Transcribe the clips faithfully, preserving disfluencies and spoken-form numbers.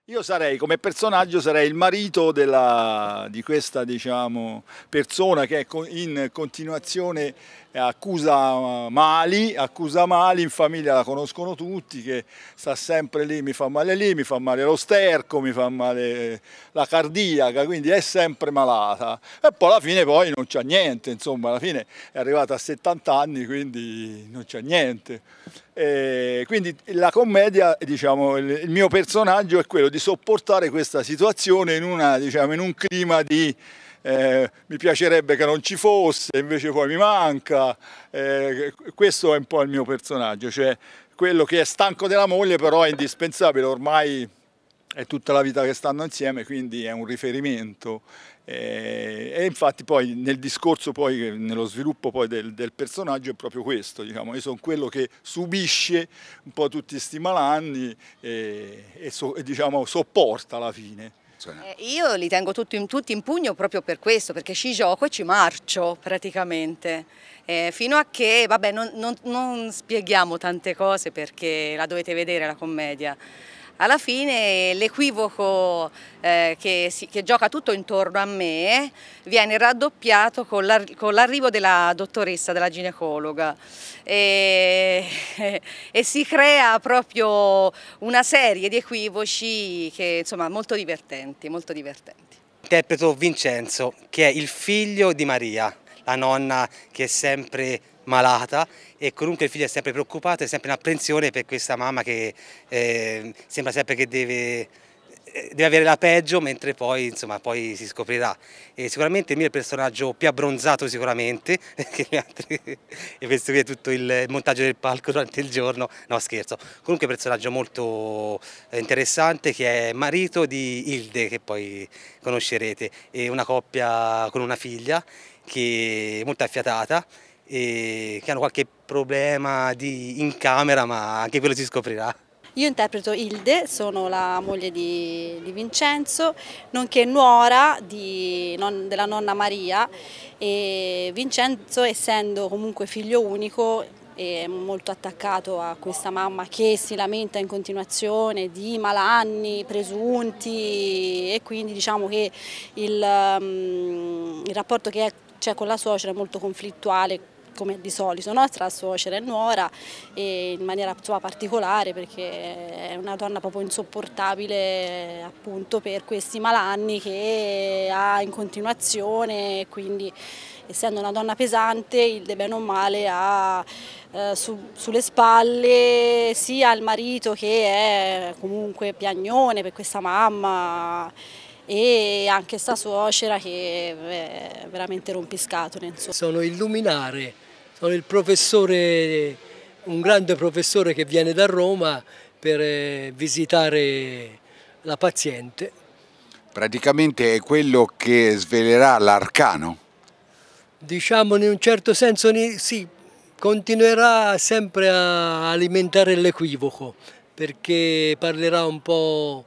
Io sarei, come personaggio, sarei il marito della, di questa, diciamo, persona che è co- in continuazione eh, accusa Mali, accusa Mali, in famiglia la conoscono tutti, che sta sempre lì, mi fa male lì, mi fa male lo sterco, mi fa male la cardiaca, quindi è sempre malata. E poi alla fine poi non c'ha niente, insomma, alla fine è arrivata a settanta anni, quindi non c'ha niente. E quindi la commedia, diciamo, il, il mio personaggio è quello di sopportare questa situazione in, una, diciamo, in un clima di eh, mi piacerebbe che non ci fosse, invece poi mi manca. Eh, questo è un po' il mio personaggio, cioè quello che è stanco della moglie, però è indispensabile, ormai è tutta la vita che stanno insieme, quindi è un riferimento. E, e infatti poi nel discorso, poi, nello sviluppo poi del, del personaggio è proprio questo, diciamo, io sono quello che subisce un po' tutti questi malanni e, e, so, e diciamo, sopporta alla fine. Eh, io li tengo tutti in, tutti in pugno proprio per questo, perché ci gioco e ci marcio praticamente, eh, fino a che, vabbè, non, non, non spieghiamo tante cose perché la dovete vedere la commedia. Alla fine l'equivoco eh, che, si, che gioca tutto intorno a me viene raddoppiato con l'arrivo della dottoressa, della ginecologa e, e si crea proprio una serie di equivoci che insomma molto divertenti, molto divertenti. Interpreto Vincenzo, che è il figlio di Maria, la nonna che è sempre malata e comunque il figlio è sempre preoccupato, è sempre in apprensione per questa mamma che eh, sembra sempre che deve, deve avere la peggio, mentre poi, insomma, poi si scoprirà. E sicuramente il mio è il personaggio più abbronzato sicuramente, che gli altri, e questo qui è tutto il montaggio del palco durante il giorno, no scherzo. Comunque è un personaggio molto interessante che è marito di Hilde, che poi conoscerete, è una coppia con una figlia che è molto affiatata e che hanno qualche problema di, in camera, ma anche quello si scoprirà. Io interpreto Hilde, sono la moglie di, di Vincenzo, nonché nuora di, non, della nonna Maria, e Vincenzo, essendo comunque figlio unico, è molto attaccato a questa mamma che si lamenta in continuazione di malanni presunti, e quindi diciamo che il, um, il rapporto che c'è con la suocera è molto conflittuale, come di solito, no? Tra suocera e nuora, e in maniera insomma, particolare, perché è una donna proprio insopportabile appunto per questi malanni che ha in continuazione, e quindi essendo una donna pesante, il bene o male ha eh, su, sulle spalle sia il marito che è comunque piagnone per questa mamma, e anche sta suocera che è veramente rompiscatole. Insomma. Sono il luminare, sono il professore, un grande professore che viene da Roma per visitare la paziente. Praticamente è quello che svelerà l'arcano? Diciamo in un certo senso sì, continuerà sempre a alimentare l'equivoco, perché parlerà un po'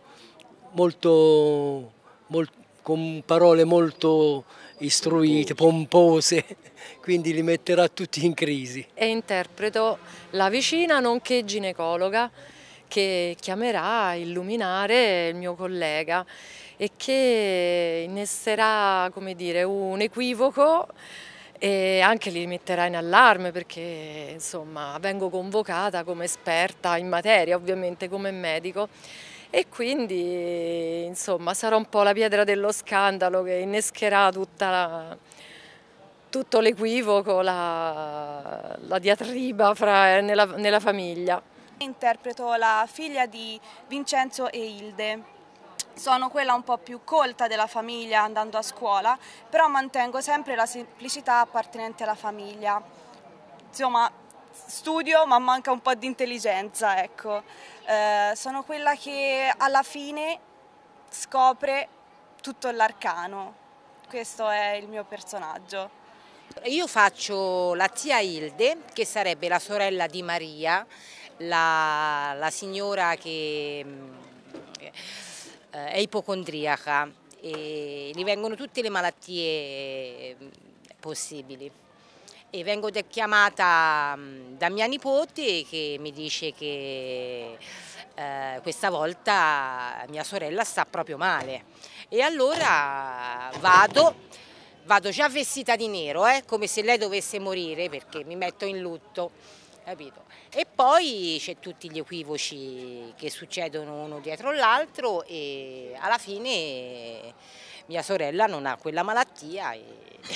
molto, molto con parole molto istruite, pompose, quindi li metterà tutti in crisi. E interpreto la vicina nonché ginecologa che chiamerà il luminare, il mio collega, e che innesterà, come dire, un equivoco e anche li metterà in allarme, perché insomma vengo convocata come esperta in materia, ovviamente come medico, e quindi insomma sarò un po' la pietra dello scandalo che innescherà tutta la, tutto l'equivoco, la, la diatriba fra, nella, nella famiglia. Interpreto la figlia di Vincenzo e Hilde. Sono quella un po' più colta della famiglia andando a scuola, però mantengo sempre la semplicità appartenente alla famiglia. Insomma, studio ma manca un po' di intelligenza, ecco. Eh, sono quella che alla fine scopre tutto l'arcano. Questo è il mio personaggio. Io faccio la zia Hilde, che sarebbe la sorella di Maria, la, la signora che eh, è ipocondriaca, e gli vengono tutte le malattie possibili. e vengo chiamata da mia nipote che mi dice che eh, questa volta mia sorella sta proprio male e allora vado, vado già vestita di nero, eh, come se lei dovesse morire perché mi metto in lutto, capito? E poi c'è tutti gli equivoci che succedono uno dietro l'altro e alla fine mia sorella non ha quella malattia. E...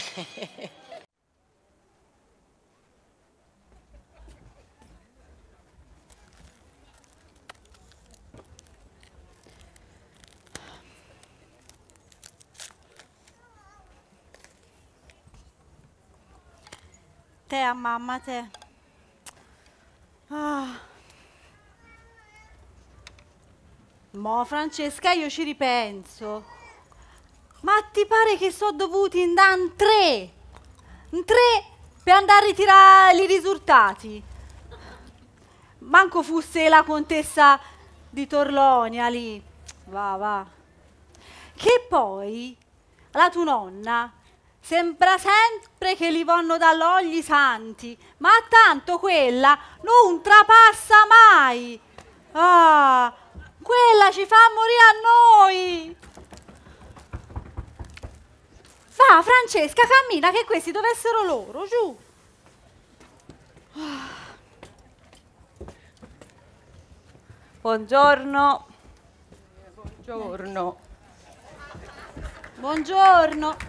Te a mamma, te. Ah. Mo Francesca, io ci ripenso. Ma ti pare che sono dovuti andare tre? In tre per andare a ritirare i risultati? Manco fosse la contessa di Torlonia lì. Va, va. Che poi la tua nonna sembra sempre che li vanno dall'ogli santi, ma tanto quella non trapassa mai. Ah, quella ci fa morire a noi. Va, Francesca, cammina che questi dovessero loro, giù. Buongiorno. Buongiorno. Buongiorno.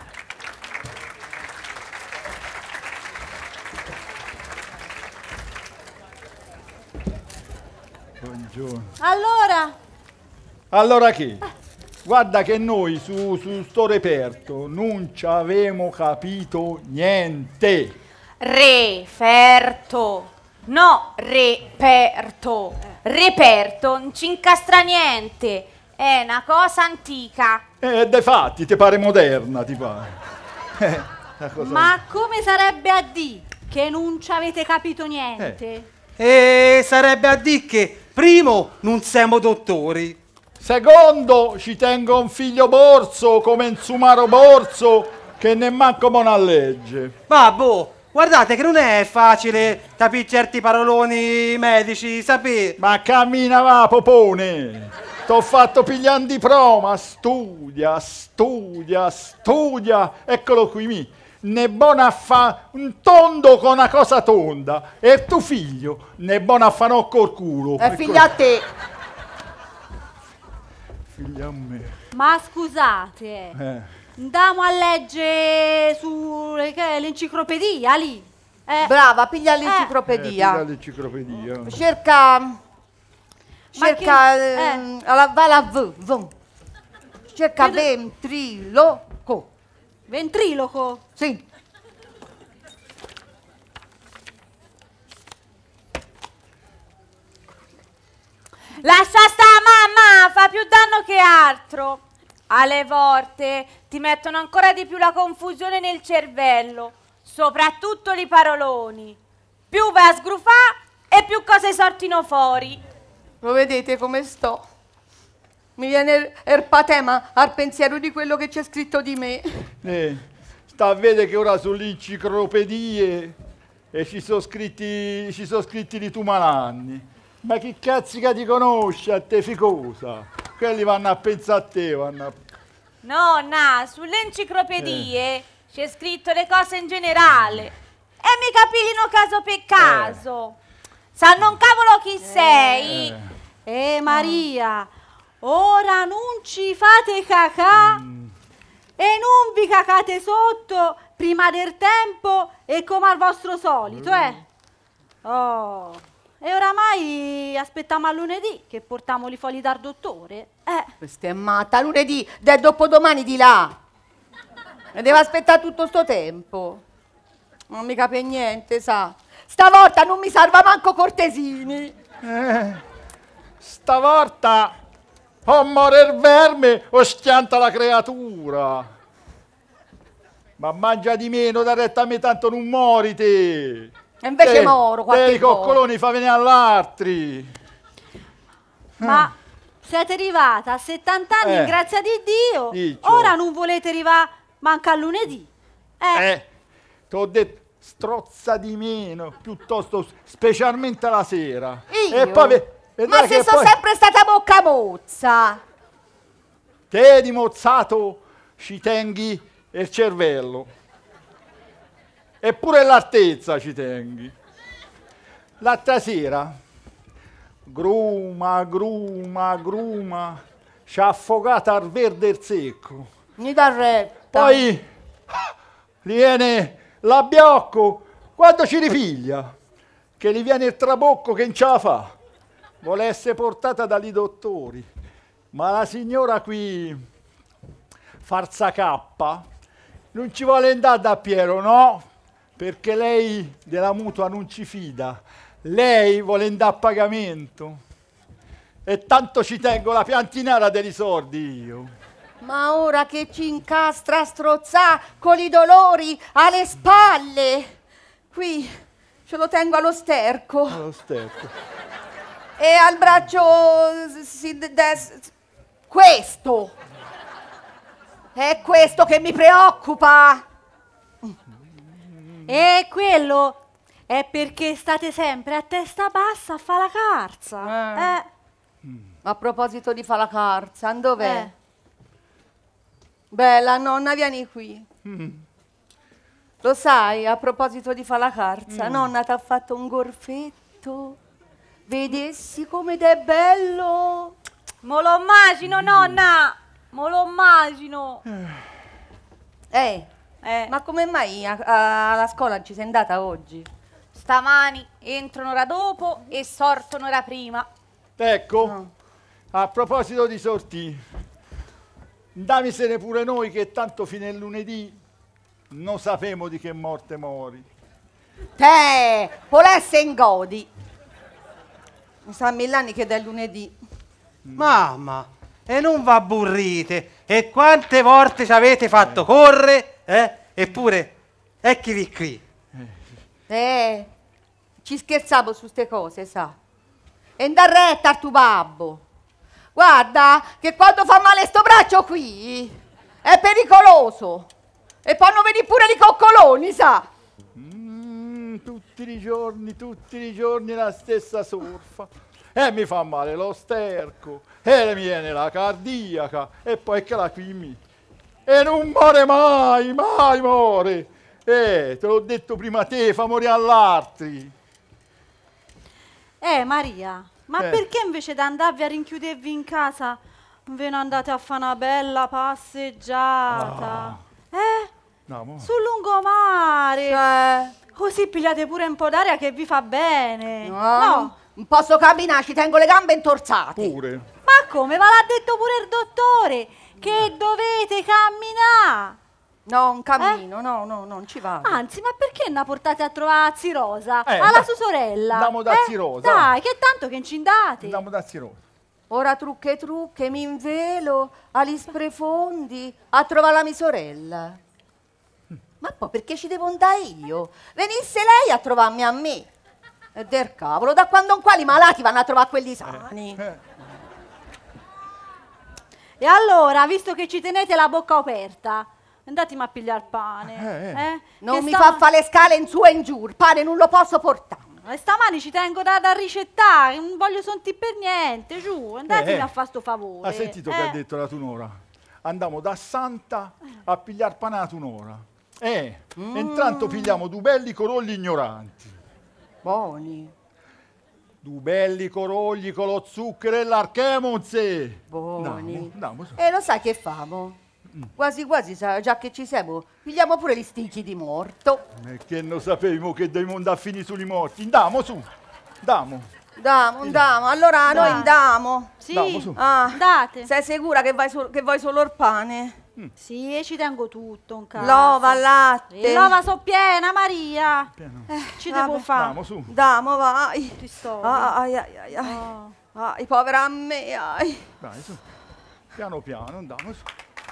Buongiorno. Allora? Allora che? Guarda che noi su, su sto reperto non ci avevamo capito niente. Referto, no reperto. Reperto non ci incastra niente, è una cosa antica. E dei fatti, ti pare moderna, ti pare. Eh, una cosa- Ma come sarebbe a dire che non ci avete capito niente? E sarebbe a dire che, primo, non siamo dottori. Secondo, ci tengo un figlio borso come un sumaro borso che ne manco una legge. Ma boh, guardate che non è facile capire certi paroloni medici, sapete? Ma cammina va, popone! T'ho fatto pigliando di proma, studia, studia, studia. Eccolo qui, mi. Ne buona a fa un tondo con una cosa tonda. E tuo figlio, ne buona a fa no col culo. È figlio a te. Figlio a me. Ma scusate, Eh. andiamo a leggere sull'enciclopedia lì. Eh, Brava, piglia Eh, l'enciclopedia. piglia l'enciclopedia. Cerca. Ma Cerca. che- ehm, alla- vai alla V. V. Cerca Vedo- ventriloco. ventriloco. Sì. Lascia sta mamma, fa più danno che altro. Alle volte ti mettono ancora di più la confusione nel cervello, soprattutto i paroloni. Più vai a sgrufà e più cose sortino fuori. Lo vedete come sto? Mi viene il patema al pensiero di quello che c'è scritto di me. Eh, sta a vedere che ora sulle enciclopedie e ci sono scritti, ci sono scritti di tu malanni. Ma chi cazzica ti conosce a te ficosa? Quelli vanno a pensare a te, vanno a... Nonna, sulle enciclopedie c'è scritto le cose in generale e mica piglino caso per caso. Sanno un cavolo chi sei. Eh Maria, ora non ci fate cacà e non vi cacate sotto prima del tempo e come al vostro solito, eh? Oh, e oramai aspettiamo a lunedì che portiamo i fogli dal dottore. Eh, Questa è matta, lunedì, del dopodomani di là. E deve aspettare tutto sto tempo. Non mi capisce niente, sa. Stavolta non mi salva manco Cortesini. Eh, stavolta o muore il verme o schianta la creatura. Ma mangia di meno, da rettami tanto non muori te. E invece Te- moro qualche te i volta. coccoloni fa venire all'altri. ma siete arrivata a settanta anni, Eh, grazia di Dio. diccio. Ora non volete arrivare manca a lunedì. Eh, Eh, t'ho detto, strozza di meno, piuttosto, specialmente la sera. Io? E poi ve- vedrai Ma se che sono poi sempre stata bocca mozza. te di mozzato ci tenghi il cervello. Eppure l'altezza ci tenghi. L'altra sera, gruma, gruma, gruma, ci ha affogata al verde il secco. Mi dà retta. Poi viene l'abbiocco quando ci ripiglia, che gli viene il trabocco che non ce la fa. Vuole essere portata dagli dottori, ma la signora qui, farsa cappa, non ci vuole andare da Piero, no? Perché lei della mutua non ci fida. Lei vuole andare a pagamento. E tanto ci tengo la piantinara dei soldi io. Ma ora che ci incastra a strozzà con i dolori alle spalle, qui ce lo tengo allo sterco. Allo sterco. E al braccio si des- questo. È questo che mi preoccupa. E quello è perché state sempre a testa bassa a fare la carza. Eh. Eh. A proposito di fare la carza, dov'è? Eh. Bella nonna, vieni qui. Mm. Lo sai, a proposito di fare la carza, Mm. nonna ti ha fatto un gorfetto. Vedessi come è bello. Mo lo immagino, nonna. Mo lo immagino. Eh, Eh, ma come mai a- a- alla scuola ci sei andata oggi? stamani entro un'ora dopo e sorto un'ora prima. Ecco, No. a proposito di sortì, andavisene pure noi che tanto fino al lunedì non sapemo di che morte mori. Te, volesse in godi. Mi sa mille anni che è lunedì. Mamma, e non va burrite. E quante volte ci avete fatto correre, eh? Eppure, eccovi qui. Eh, ci scherzavo su ste cose, sa. E da retta al tuo babbo. Guarda che quando fa male sto braccio qui è pericoloso. E poi non vedi pure i coccoloni, sa. Mm, tutti i giorni, tutti i giorni la stessa surfa. E mi fa male lo sterco, e mi viene la cardiaca, e poi che la qui mi... E non muore mai, mai muore. Eh, te l'ho detto prima te, fa morire all'altri. Eh, Maria, ma Eh. perché invece di andarvi a rinchiudervi in casa ve ne andate a fare una bella passeggiata? Eh? No, mo- Sul lungomare. Cioè, Così pigliate pure un po' d'aria che vi fa bene. no, non posso camminare, ci tengo le gambe intorzate. pure. Ma come? Ma l'ha detto pure il dottore che dovete camminare. No, un cammino, no, no, non ci vado. Anzi, ma perché non la portate a trovare Zia Rosa? Eh, alla da- sua sorella? andiamo da Eh? Zia Rosa. Dai, che tanto che ci andate. Andiamo da Zirosa. Ora trucche trucche, mi invelo agli sprefondi a trovare la mia sorella. Ma poi perché ci devo andare io? Venisse lei a trovarmi a me. E del cavolo, da quando in quali malati vanno a trovare quelli sani? Eh. E allora, visto che ci tenete la bocca aperta, andatemi a pigliare il pane. Eh, eh. eh? Non Che mi stama- fa fare le scale in su e in giù, il pane non lo posso portare. E stamani ci tengo da, da ricettare, non voglio sentire per niente, giù, andatemi Eh, eh. a fare sto favore. Ha sentito che eh. ha detto la tunora? Andiamo da Santa a pigliare pane a tunora. Eh, Mm. e intanto pigliamo due belli corogli ignoranti. Buoni, Due belli corogli con lo zucchero e l'archemonze. buoni. Andiamo, andiamo su. E lo sai che famo? Quasi quasi, sa- già che ci siamo, pigliamo pure gli stinchi di morto. E che non sapevo che dobbiamo andare a finire sui morti. Andiamo su, andiamo. Andiamo, andiamo, allora noi Dai. andiamo. Sì, Andiamo su. Ah, andate. sei sicura che, vai so- che vuoi solo il pane? Sì, e ci tengo tutto in casa. L'ova, latte. E l'ova so piena, Maria. Piano. Eh, ci Vabbè. devo fare. Andiamo su. Andiamo, vai. Ti sto. Ah, ai, ai, ai, ai. Oh. Ai, povera me, ai. Dai, su. Piano piano, andiamo su.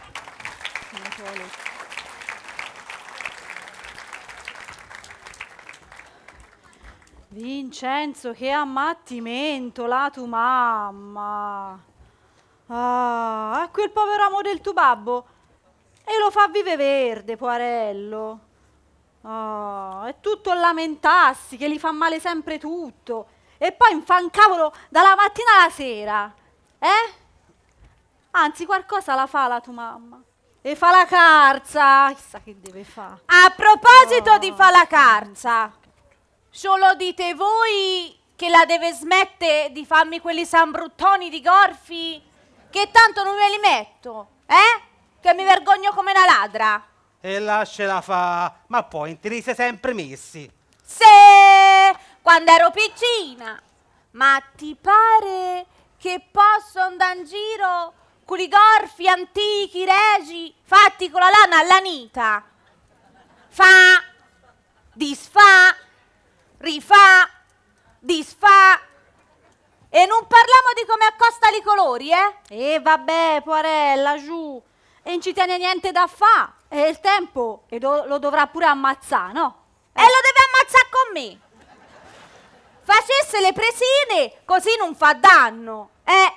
Vincenzo, che ammattimento, la tua mamma. Ah, quel povero amo del tuo babbo. E lo fa vive verde, poverello. Oh, è tutto lamentarsi, che gli fa male sempre tutto. E poi mi fa un cavolo dalla mattina alla sera. Eh? Anzi, qualcosa la fa la tua mamma. E fa la carza. Chissà che deve fare. A proposito Oh. di fa la carza, solo dite voi che la deve smettere di farmi quelli sambruttoni di gorfi, che tanto non me li metto, eh? Che mi vergogno come una ladra. E lasciala fa, ma poi te li sei sempre messi. Se quando ero piccina, ma ti pare che posso andare in giro con i gorfi antichi, regi, fatti con la lana allanita? Fa, disfa, rifà, disfa. E non parliamo di come accostali i colori, eh? E vabbè, porella, giù. E non ci tiene niente da fa'. E il tempo e do- lo dovrà pure ammazzare, no? E lo deve ammazzare con me. Facesse le presine, così non fa danno, eh?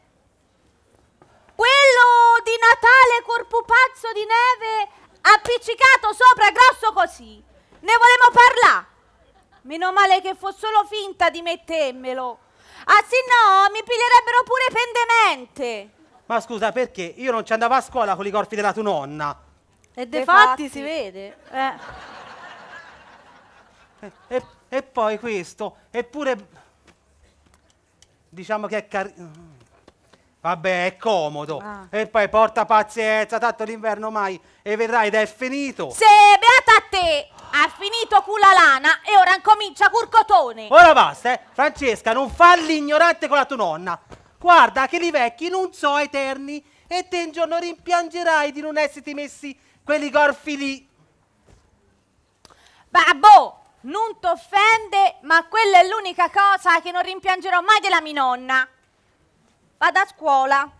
Quello di Natale col pupazzo di neve appiccicato sopra grosso così. Ne volevo parlare. Meno male che fosse solo finta di mettermelo. Ah sì no, mi piglierebbero pure pendemente. Ma scusa, perché io non ci andavo a scuola con i corpi della tua nonna? E dei Dei fatti fatti. si vede. Eh. E, e- e poi questo, eppure diciamo che è carino. Vabbè, è comodo. Ah. E poi porta pazienza, tanto l'inverno mai. E vedrai ed è finito. Se beata a te, ha finito con la lana e ora incomincia col cotone. Ora basta, eh. Francesca, non falli ignorante con la tua nonna. Guarda che i vecchi non so eterni e te un giorno rimpiangerai di non esserti messi quelli gorfi lì. Babbo, non t'offende, ma quella è l'unica cosa che non rimpiangerò mai della mia nonna. Vado a scuola.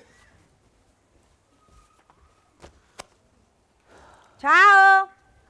Ciao.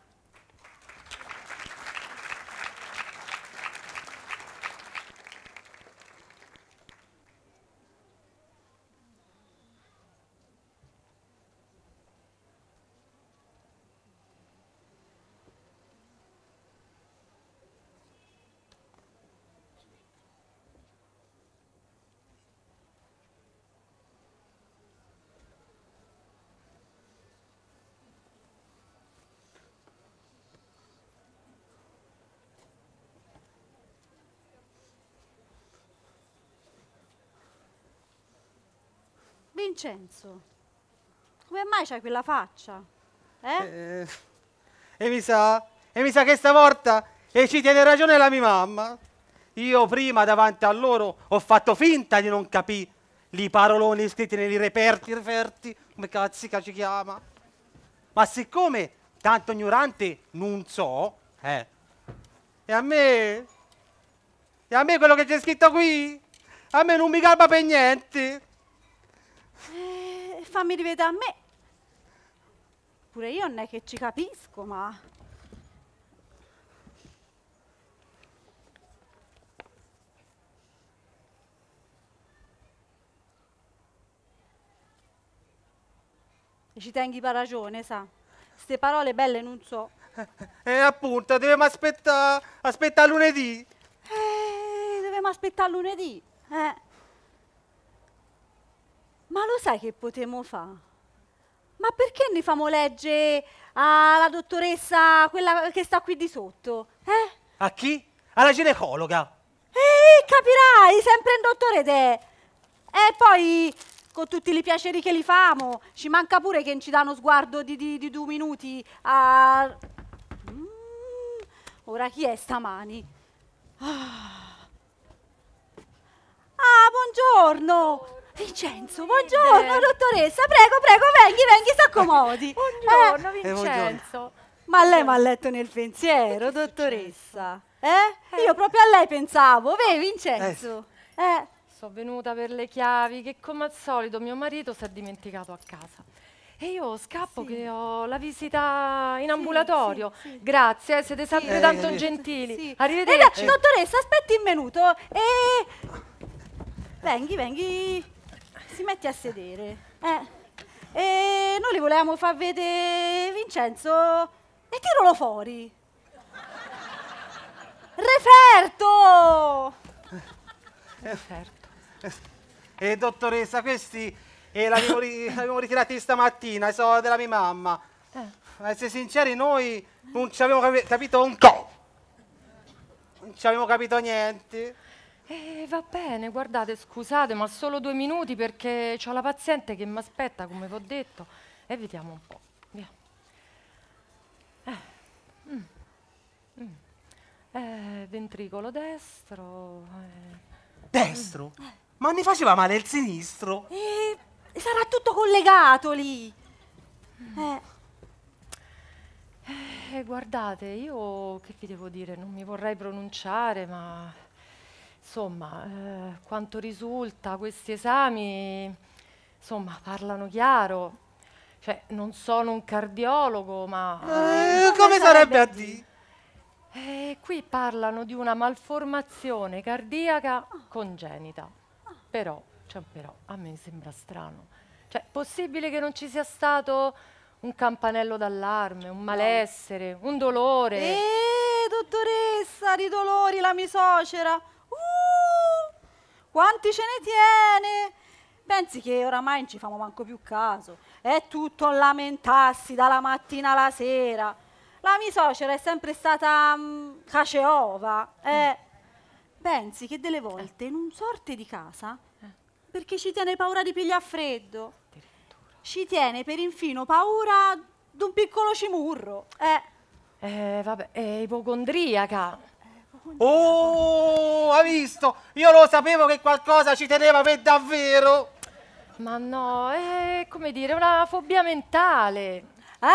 Vincenzo, come mai c'hai quella faccia? Eh? Eh, e mi sa, e mi sa che stavolta e ci tiene ragione la mia mamma. Io prima davanti a loro ho fatto finta di non capire i paroloni scritti nei reperti, referti, come cazzica ci chiama. Ma siccome tanto ignorante non so, eh, e a me, e a me quello che c'è scritto qui, a me non mi garba per niente. Eh, fammi rivedere a me. Pure io non è che ci capisco, ma... E ci tengi per ragione, sa. Ste parole belle non so. E appunto, dobbiamo aspettare, aspettare lunedì. Eh, dobbiamo aspettare lunedì. Eh. Ma lo sai che potremmo fare? Ma perché ne famo leggere alla dottoressa, quella che sta qui di sotto? Eh? A chi? Alla ginecologa. Eh, capirai, sempre un dottore te. E poi, con tutti i piaceri che li famo, ci manca pure che ci dà uno sguardo di, di, di due minuti a... Mm, ora chi è stamani? Ah, ah buongiorno. Vincenzo, buongiorno dottoressa, prego, prego, venghi, venghi, s'accomodi. Buongiorno Eh, Vincenzo. ma lei mi ha letto nel pensiero, dottoressa. Eh? Io proprio a lei pensavo, vedi Vincenzo? Eh. Sono venuta per le chiavi che come al solito mio marito si è dimenticato a casa. E io scappo Sì. che ho la visita in ambulatorio. sì, sì. Grazie, eh, siete sempre Sì. tanto Eh, gentili. Sì. Arrivederci. Eh, dottoressa, aspetti un minuto e... Venghi, venghi, si metti a sedere. Eh. E noi le volevamo far vedere, Vincenzo, E tiralo fuori. Referto! Referto. E dottoressa, questi eh, l'avevo, ri- l'avevo ritirati stamattina, i soldi della mia mamma. Eh. A essere sinceri, noi non ci avevamo capi- capito un co'. Non ci avevamo capito niente. Eh, va bene, guardate, scusate, ma solo due minuti perché ho la paziente che mi aspetta, come vi ho detto, e vediamo un po'. Via. Eh. Mm. Mm. Eh, ventricolo destro. Eh. Destro? Mm. Ma ne faceva male il sinistro? E sarà tutto collegato lì. Eh. Eh, guardate, io che vi devo dire, non mi vorrei pronunciare, ma insomma, eh, quanto risulta, questi esami, insomma, parlano chiaro. Cioè, non sono un cardiologo, ma... Eh, come, come sarebbe a dire? Eh, qui parlano di una malformazione cardiaca congenita. Però, c'è un però, a me sembra strano. Cioè, possibile che non ci sia stato un campanello d'allarme, un malessere, un dolore? Eh, dottoressa, di dolori la mia suocera. Uh, quanti ce ne tiene? Pensi che oramai non ci famo manco più caso. È tutto un lamentarsi dalla mattina alla sera. La mia suocera è sempre stata um, caceova. Eh. Pensi che delle volte non sorte di casa perché ci tiene paura di pigliare freddo. Ci tiene per infino paura di un piccolo cimurro. Eh, eh vabbè, è ipocondriaca. Oh, hai visto? Io lo sapevo che qualcosa ci teneva per davvero. Ma no, è come dire, una fobia mentale.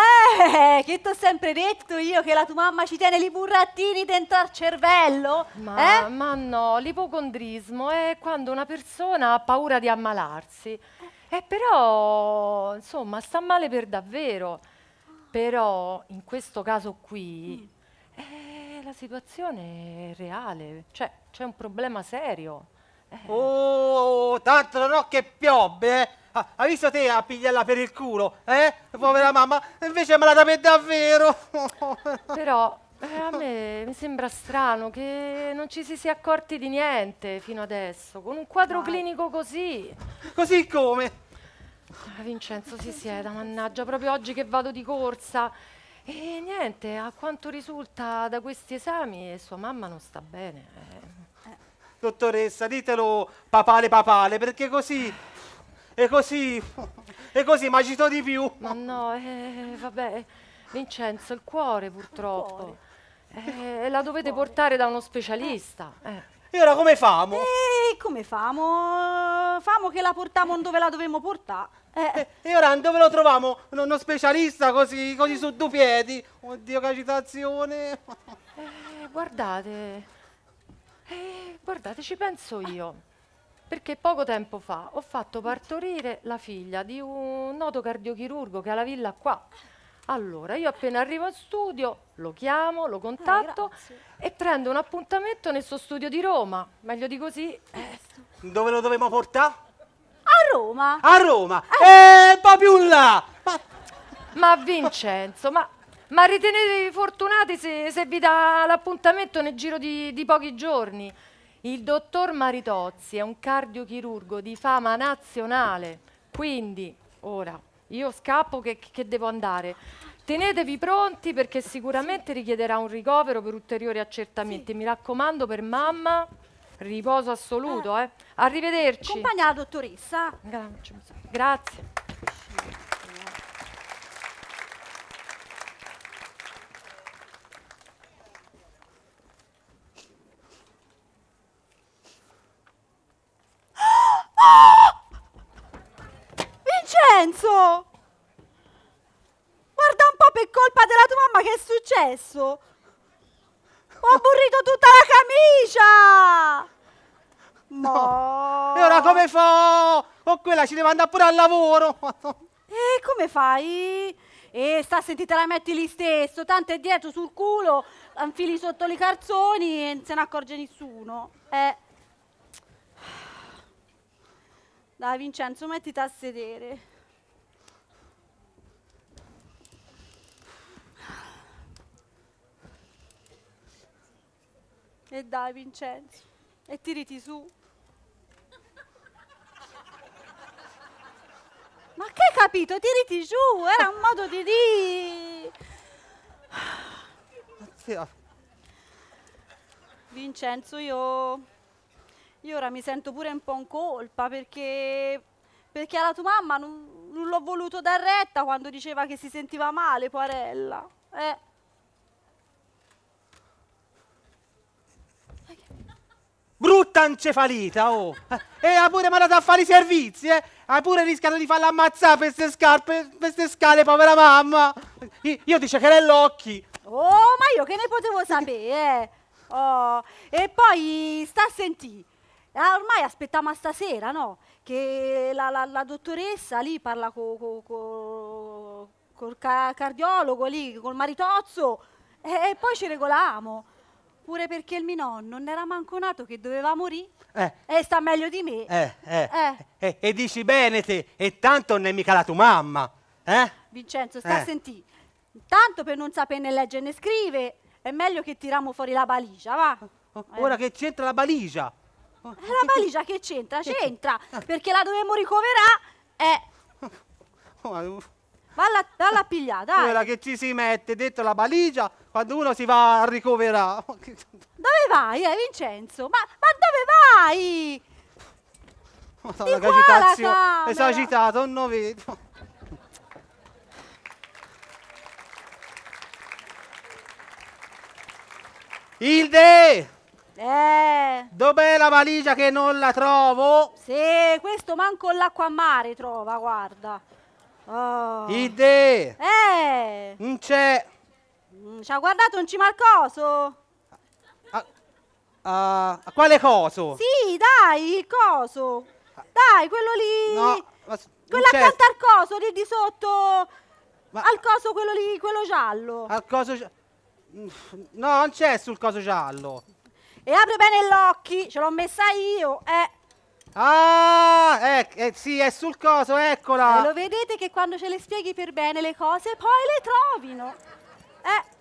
Eh, che t'ho sempre detto io che la tua mamma ci tiene i burrattini dentro al cervello? Ma, eh? ma no, l'ipocondrismo è quando una persona ha paura di ammalarsi. Eh, però, insomma, sta male per davvero. Però, in questo caso qui, eh, la situazione è reale. Cioè, c'è un problema serio. Eh. Oh, tanto non ho che piobbe, eh. Ah, hai visto te a pigliarla per il culo, eh? Povera mamma, invece è malata per davvero. Però eh, a me mi sembra strano che non ci si sia accorti di niente fino adesso, con un quadro Vai. clinico così. Così come? Ah, Vincenzo si sieda, mannaggia, proprio oggi che vado di corsa. E niente, a quanto risulta da questi esami, sua mamma non sta bene. Eh. Dottoressa, ditelo papale papale, perché così... E così, e così mi agito di più. Ma no, eh, vabbè, Vincenzo, il cuore purtroppo. Il cuore. Eh, la dovete portare da uno specialista. Eh. E ora come famo? E come famo? Famo che la portiamo dove la dovremmo portare. Eh. E, e ora dove lo troviamo? Uno specialista così, così su due piedi? Oddio, che agitazione. Eh, guardate, eh, guardate, ci penso io. Perché poco tempo fa ho fatto partorire la figlia di un noto cardiochirurgo che ha la villa qua. Allora, io appena arrivo in studio, lo chiamo, lo contatto eh, e prendo un appuntamento nel suo studio di Roma. Meglio di così. Eh. Dove lo dovremo portare? A Roma. A Roma? Eh, eh proprio là! Ma, ma Vincenzo, ma, ma ritenetevi fortunati se, se vi dà l'appuntamento nel giro di, di pochi giorni. Il dottor Maritozzi è un cardiochirurgo di fama nazionale, quindi ora io scappo che, che devo andare. Tenetevi pronti perché sicuramente richiederà un ricovero per ulteriori accertamenti. Sì. Mi raccomando, per mamma, riposo assoluto. Eh. Eh. Arrivederci. Accompagna la dottoressa. Grazie. Vincenzo! Guarda un po' per colpa della tua mamma che è successo! Ho aburrito tutta la camicia! No! E ora come fa? O quella ci deve andare pure al lavoro! E come fai? E sta a sentire, te la metti lì stesso, tanto è dietro sul culo, infili sotto i calzoni e non se ne accorge nessuno. Eh. Dai Vincenzo, mettiti a sedere. E dai Vincenzo, e tiriti su. Ma che hai capito? Tiriti giù, era un modo di dire. Vincenzo, io, io ora mi sento pure un po' in colpa perché, perché alla tua mamma non, non l'ho voluto dar retta quando diceva che si sentiva male, poverella. Eh. Brutta encefalita, oh! E ha pure mandato a fare i servizi, eh! Ha pure rischiato di farla ammazzare per queste scarpe, per queste scale, povera mamma! Io dice che era l'occhi! Oh, ma io che ne potevo sapere, eh? Oh, e poi sta a sentire. Ah, ormai aspettiamo a stasera, no? Che la, la, la dottoressa lì parla co, co, co, col ca cardiologo lì, col maritozzo, e, e poi ci regoliamo. Pure perché il mio nonno non era manco nato che doveva morire. Eh. E sta meglio di me. Eh, eh, Eh. eh. E dici bene te, e tanto non è mica la tua mamma, eh? Vincenzo, sta Eh. a sentire. Intanto per non sapere né leggere né scrivere, è meglio che tiriamo fuori la valigia, va? Ora che c'entra la valigia? Eh, la valigia che c'entra? C'entra, perché la dovevamo ricoverare, eh... Valla, valla a pigliare, dai. Quella che ci si mette dentro la valigia quando uno si va a ricoverare. Dove vai, eh, Vincenzo? Ma, ma dove vai? Madonna, Di che qua la agitazione. camera. Esagitato, non lo vedo. Ilde! Eh... Dov'è la valigia che non la trovo? Sì, questo manco l'acqua a mare trova, guarda. Oh. Ilde! Eh! Non c'è. Mm, ci ha guardato un cimarcoso? Ah, quale coso? Sì, dai, il coso. Dai, quello lì. No, ma s- quello non c'è. accanto al coso, lì di sotto. Ma- Al coso, quello lì, quello giallo. Al coso gia- No, non c'è sul coso giallo. E apre bene gli occhi, ce l'ho messa io. Eh. Ah, eh, eh, sì, è sul coso, eccola. E lo vedete che quando ce le spieghi per bene le cose, poi le trovino. Eh.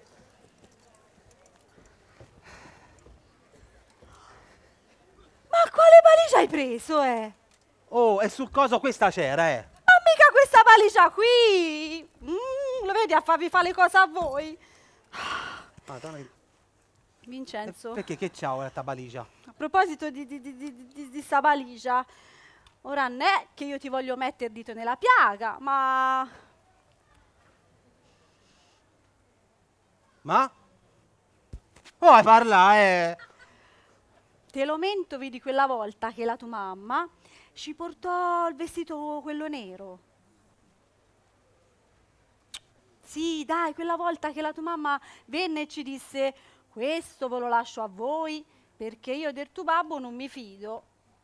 Ma quale valigia hai preso, eh? Oh, e sul coso questa c'era, eh. Ma mica questa valigia qui! Mm, lo vedi a farvi fare le cose a voi? Madonna, Vincenzo, perché che c'ha ora sta valigia? a proposito di, di, di, di, di, di sta valigia, ora non è che io ti voglio mettere il dito nella piaga, ma... Ma? Vuoi parlare, eh? Te lo mentovi di quella volta che la tua mamma ci portò il vestito quello nero. Sì, dai, quella volta che la tua mamma venne e ci disse questo ve lo lascio a voi perché io del tuo babbo non mi fido.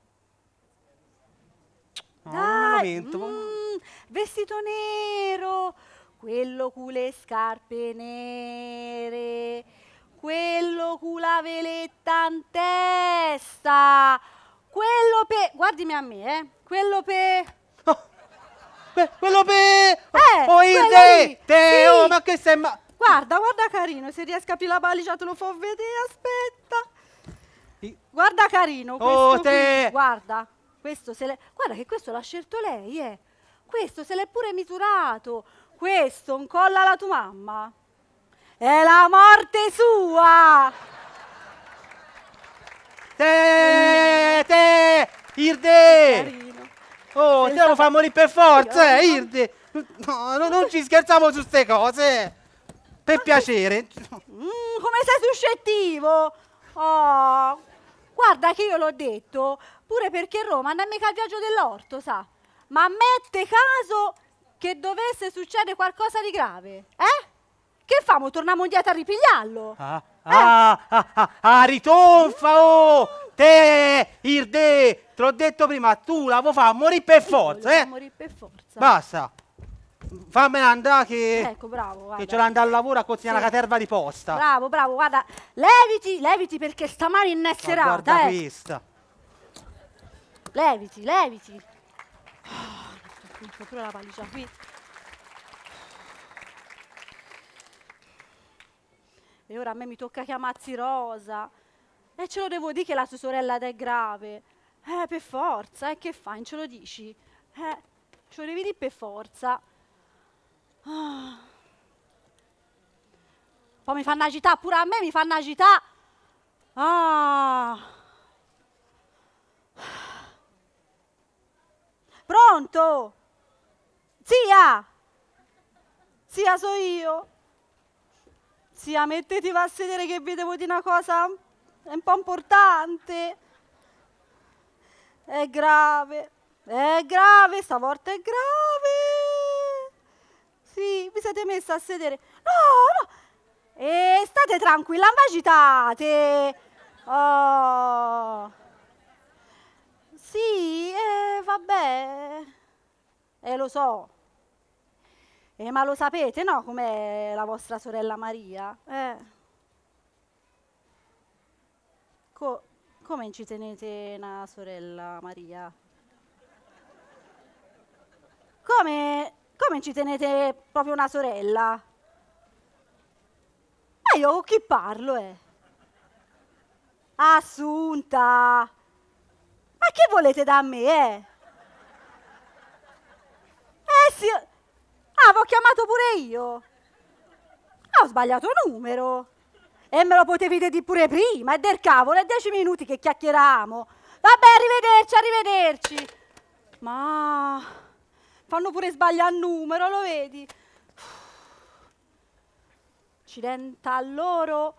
No, non me lo Dai, mento. mm, vestito nero, quello con le scarpe nere, quello con la veletta in testa, quello per... Guardimi a me, eh, quello per... Beh, quello per... Eh, oh, quello Ilde! lì, Te, sì. oh, ma che sei... Ma... Guarda, guarda carino, se riesco a aprire la valigia te lo fa vedere, aspetta. Guarda carino, questo Oh, qui, te. guarda, questo se l'è... Guarda che questo l'ha scelto lei, eh. Questo se l'è pure misurato. Questo incolla alla tua mamma. È la morte sua. Te, te, Irde! Carino. Oh, Se te lo sta- fa morire per forza, eh, Io- Irde! No, no, non ci scherziamo su ste cose! Per piacere! Mm, come sei suscettivo. Oh, guarda che io l'ho detto, pure perché Roma non è mica il viaggio dell'orto, sa? Ma mette caso che dovesse succedere qualcosa di grave, eh? Che famo? Torniamo indietro a ripigliarlo? Ah, ah, ah, ah, ah, ritonfa, oh! Te, Irde! Te l'ho detto prima, tu la vuoi fare morire per forza, Volevo eh? morire per forza. Basta! Fammela andare che... Ecco, bravo, guarda. che ce l'ho andare al lavoro a consegnare Sì. la caterva di posta. Bravo, bravo, guarda, leviti, leviti perché stamani non è Ma serata, guarda eh. questa. Leviti, leviti. Oh, metto pure la valigia qui. E ora a me mi tocca chiamarsi Rosa. E ce lo devo dire che la sua sorella è grave. Eh, per forza, e che fai? Non ce lo dici? Eh, ce lo devi dire per forza. Ah. Poi mi fanno agitare, pure a me mi fanno agitare. Ah. Pronto? Zia? Zia, so io. Zia, mettetevi a sedere che vi devo dire una cosa un po' importante. È grave, è grave, stavolta è grave. Sì, vi siete messi a sedere. No, no, e state tranquilla, non vi agitate. Oh. Sì, eh, vabbè, eh, lo so. Eh, ma lo sapete, no, com'è la vostra sorella Maria? Eh. Co come ci tenete una sorella Maria? Come, come ci tenete proprio una sorella? Ma io con chi parlo, eh? Assunta! Ma che volete da me, eh? Eh sì... Ah, vi ho chiamato pure io. Ah, ho sbagliato numero. E me lo potevi dire pure prima. E del cavolo, è dieci minuti che chiacchieriamo. Vabbè, arrivederci, arrivederci. Ma... fanno pure sbagliare il numero, lo vedi? Accidenta a loro.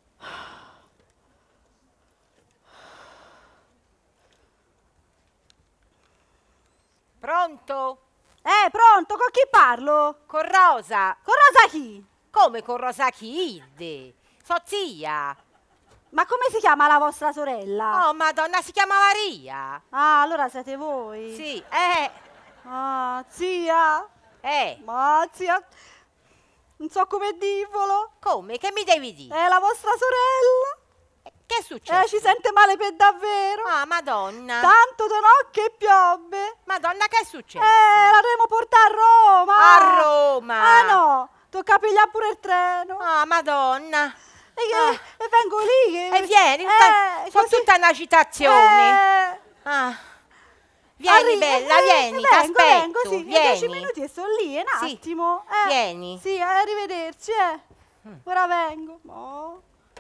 Pronto? Eh, pronto, con chi parlo? Con Rosa. Con Rosa chi? Come con Rosa chi? Idde. So zia. Ma come si chiama la vostra sorella? Oh, madonna, si chiama Maria. Ah, allora siete voi? Sì, eh. Ah, zia. Eh. Ma zia, non so come dirvelo. Come? Che mi devi dire? È la vostra sorella. Che è successo? Eh, ci sente male per davvero. Ah, madonna. Tanto da no che piove. Madonna, che è successo? Eh, la dovremmo portare a Roma. A Roma. Ah, no, tocca pigliare pure il treno. Ah, madonna. E, che, Ah. e vengo lì. Che... E vieni, eh, con così... tutta un'agitazione. Eh... Ah. Vieni, Arri- bella, eh, vieni, vengo, t'aspetto. vengo, sì, Vieni. dieci minuti e sono lì, un Sì. attimo. Eh, Vieni. Sì, arrivederci, eh. Mm. Ora vengo. Oh.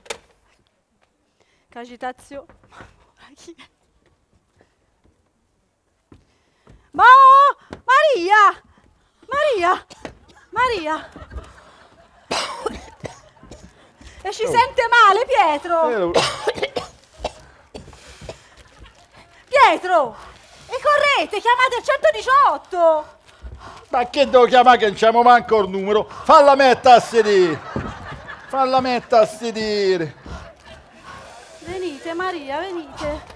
Che agitazione. Ma Maria! Maria! Maria! E ci Oh. sente male, Pietro! Pietro! E correte, chiamate il centodiciotto! Ma che devo chiamare che non c'è manco il numero? Falla mettere a sedere! Falla mettere a sedere! Venite Maria, venite.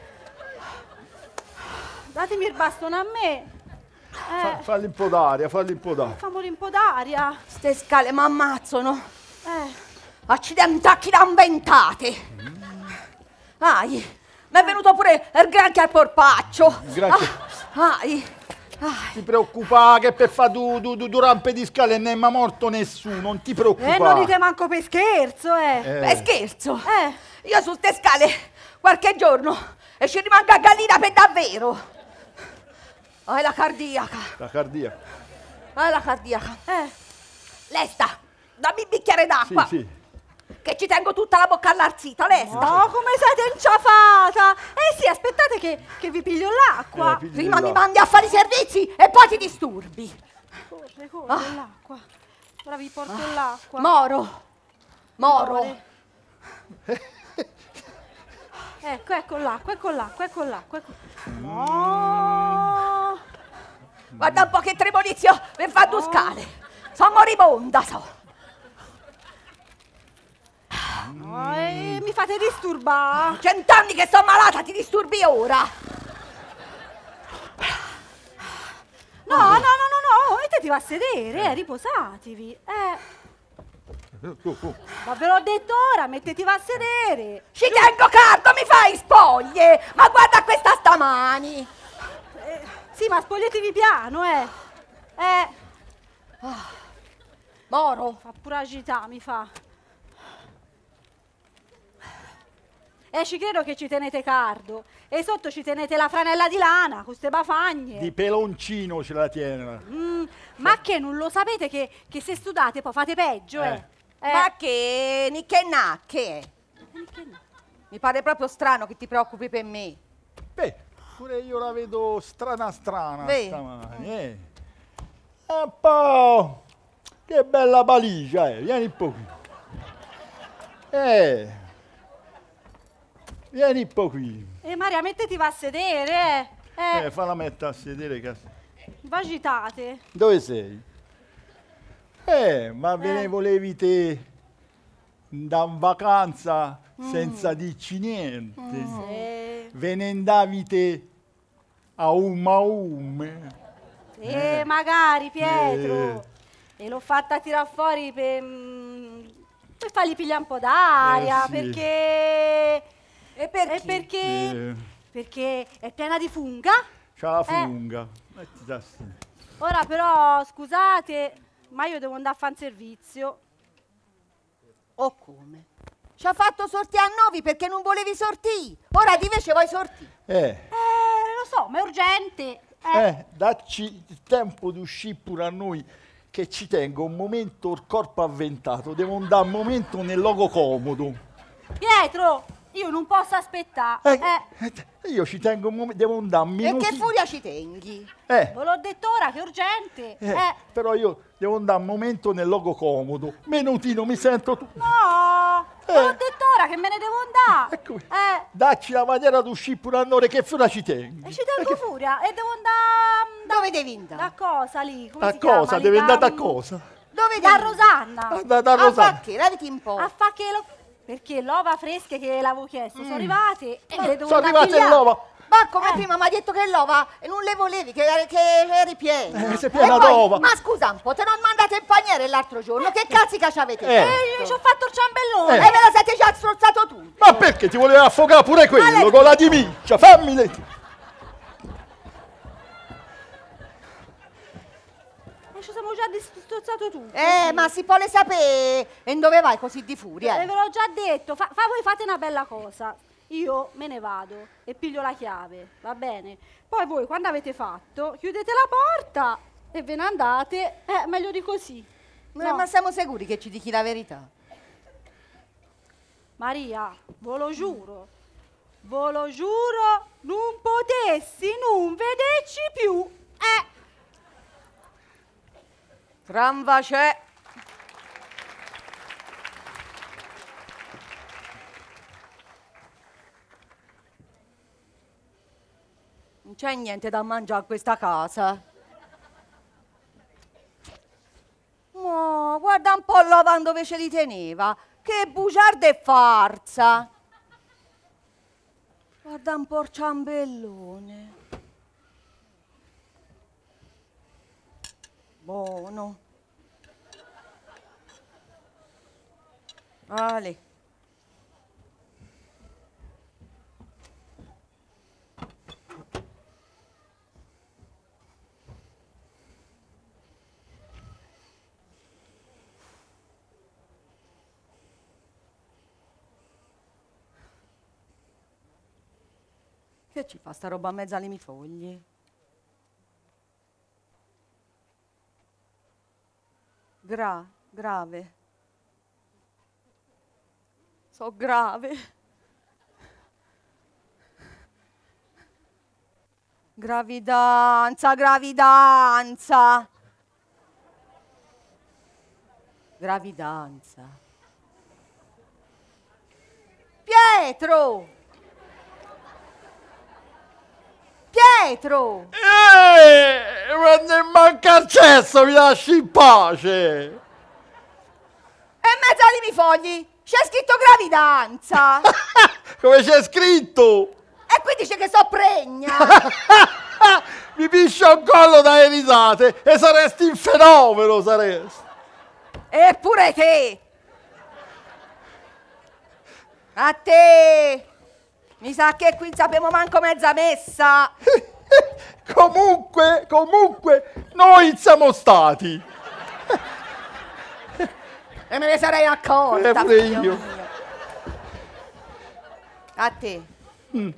Datemi il bastone a me. Eh, Fa, falli un po' d'aria, falli un po' d'aria. famoli un po' d'aria. Ste scale mi ammazzano. Eh, Accidentacchi da inventate. Ai, mi è venuto pure il granchio al porpaccio. Granchio. Ah, ai, ai. Ti preoccupare che per fare due du, du, du rampe di scale non è mai morto nessuno, non ti eh, preoccupare. non dite manco per scherzo, eh. Eh. Beh, scherzo. Eh, Io su ste scale qualche giorno e ci rimango a gallina per davvero. Ah, è la cardiaca. La cardia. Ah, è la cardiaca. eh. Lesta, dammi un bicchiere Sì, d'acqua. sì. Che ci tengo tutta la bocca all'arzita, lesta. Oh, come siete inciafata. Eh sì, aspettate che, che vi piglio l'acqua. Eh, pigli Prima mi dell'acqua. mandi a fare i servizi e poi ti disturbi. Corre, corre, Ah. l'acqua. Ora vi porto l'acqua. Moro. Moro. Amore. Ecco, ecco l'acqua, ecco l'acqua, ecco l'acqua. Ecco. No. Guarda un po' che tremolizio per fare due scale. Sono moribonda, so. No, eh, mi fate disturbare. Cent'anni che sto malata, ti disturbi ora. No, no, no, no, no, mettetevi a sedere, eh, riposatevi. Eh. Ma ve l'ho detto ora, mettetevi a sedere. Ci tengo carto, mi fai spoglie. Ma guarda questa stamani. Eh, sì, ma spoglietevi piano, eh. Eh. Moro. Fa pure agità, mi fa. E ci credo che ci tenete cardo. E sotto ci tenete la franella di lana, con queste bafagne. Di peloncino ce la tiene. Mm, ma che non lo sapete che, che se studate poi fate peggio, eh? Eh. eh. Ma che, ni che na, che? Mi pare proprio strano che ti preoccupi per me. Beh, pure io la vedo strana strana Beh. stamani, eh. Un po'... Che bella valigia, eh. Vieni un po' qui. Eh... Vieni un po' qui. E Maria, mettiti va a sedere, eh. Eh, falla mettere a sedere. Che... Vagitate. Dove sei? Eh, ma ve ne volevi te da in vacanza Mm. senza dirci niente? Mm. Sì. Ve ne andavi te a um a um? Eh, magari, Pietro. E l'ho fatta tirare fuori per, mm, per fargli pigliare un po' d'aria, Eh, sì. perché... E perché? E perché? Eh, Perché è piena di funga. c'ha la Eh. funga. Mettiti a sedere. Ora però, scusate, ma io devo andare a fare un servizio. O come? Ci ha fatto sortire a Novi perché non volevi sortire. Ora invece vuoi sortire. Eh, Eh, lo so, ma è urgente. Eh. eh, dacci il tempo di uscire pure a noi che ci tengo un momento il corpo avventato. Devo andare un momento nel luogo comodo. Pietro, io non posso aspettare. Eh, Eh, eh, io ci tengo un momento, devo andare un E minuto. che furia ci tenghi? Eh, ve l'ho detto ora che è urgente. eh, Eh, però io devo andare un momento nel luogo comodo. Minutino, mi sento tu. no, ve l'ho Eh. detto ora che me ne devo andare. Eccomi. Eh, Dacci la maniera di uscire pure a noi, che furia ci tengo. e ci tengo furia e devo andare... Da, Dove devi andare? da cosa lì? Come A si chiama? cosa? Lì Deve da- andare a cosa? Dove Da devi? Rosanna. Ah, Da, da A Rosanna. fa che? Levati un po'. A fa che lo... Perché l'ova fresche che l'avevo chiesto sono arrivate e le devo Sono andare a arrivate pigliare. l'ova. Ma come Eh. prima mi ha detto che l'ova e non le volevi, che, che eri piena. Eh, sei piena E poi- d'ova. Ma scusa un po', te non mandate in paniere l'altro giorno? Che cazzica ci avete Eh. fatto? Eh, io ci ho fatto il ciambellone. Eh. E ve la siete già strozzato tu. Ma perché ti voleva affogare pure quello con la dimiccia? Fammi le... E ci siamo già distrozzato tutto. Eh, ma si vuole sapere e dove vai così di furia? Eh, Eh? ve l'ho già detto, fa, fa- voi fate una bella cosa. Io me ne vado e piglio la chiave, va bene? Poi voi quando avete fatto chiudete la porta e ve ne andate. Eh, meglio di così. Ma, No. ma siamo sicuri che ci dichi la verità? Maria, ve lo giuro, ve lo giuro, non potessi non vederci più. Eh, Tramva c'è. Non c'è niente da mangiare a questa casa. Ma guarda un po' l'ova dove ce li teneva. Che bugiarda e farsa. Guarda un po' il ciambellone. Buono. Ale. Che ci fa sta roba a mezzo alle mie foglie? Gra, grave. So grave. Gravidanza, gravidanza. Gravidanza. Pietro! Pietro! Eh, quando è manca il cesso mi lasci in pace. E in mezzo alle mie fogli c'è scritto gravidanza. Come c'è scritto? E qui dice che so pregna. Mi piscia un collo dalle risate e saresti in fenomeno, saresti. Eppure te. A te. Mi sa che qui non sappiamo manco mezza messa. Comunque, comunque, noi siamo stati. E me ne sarei accorta. Eh, pure figlio io. mio. A te. Mm.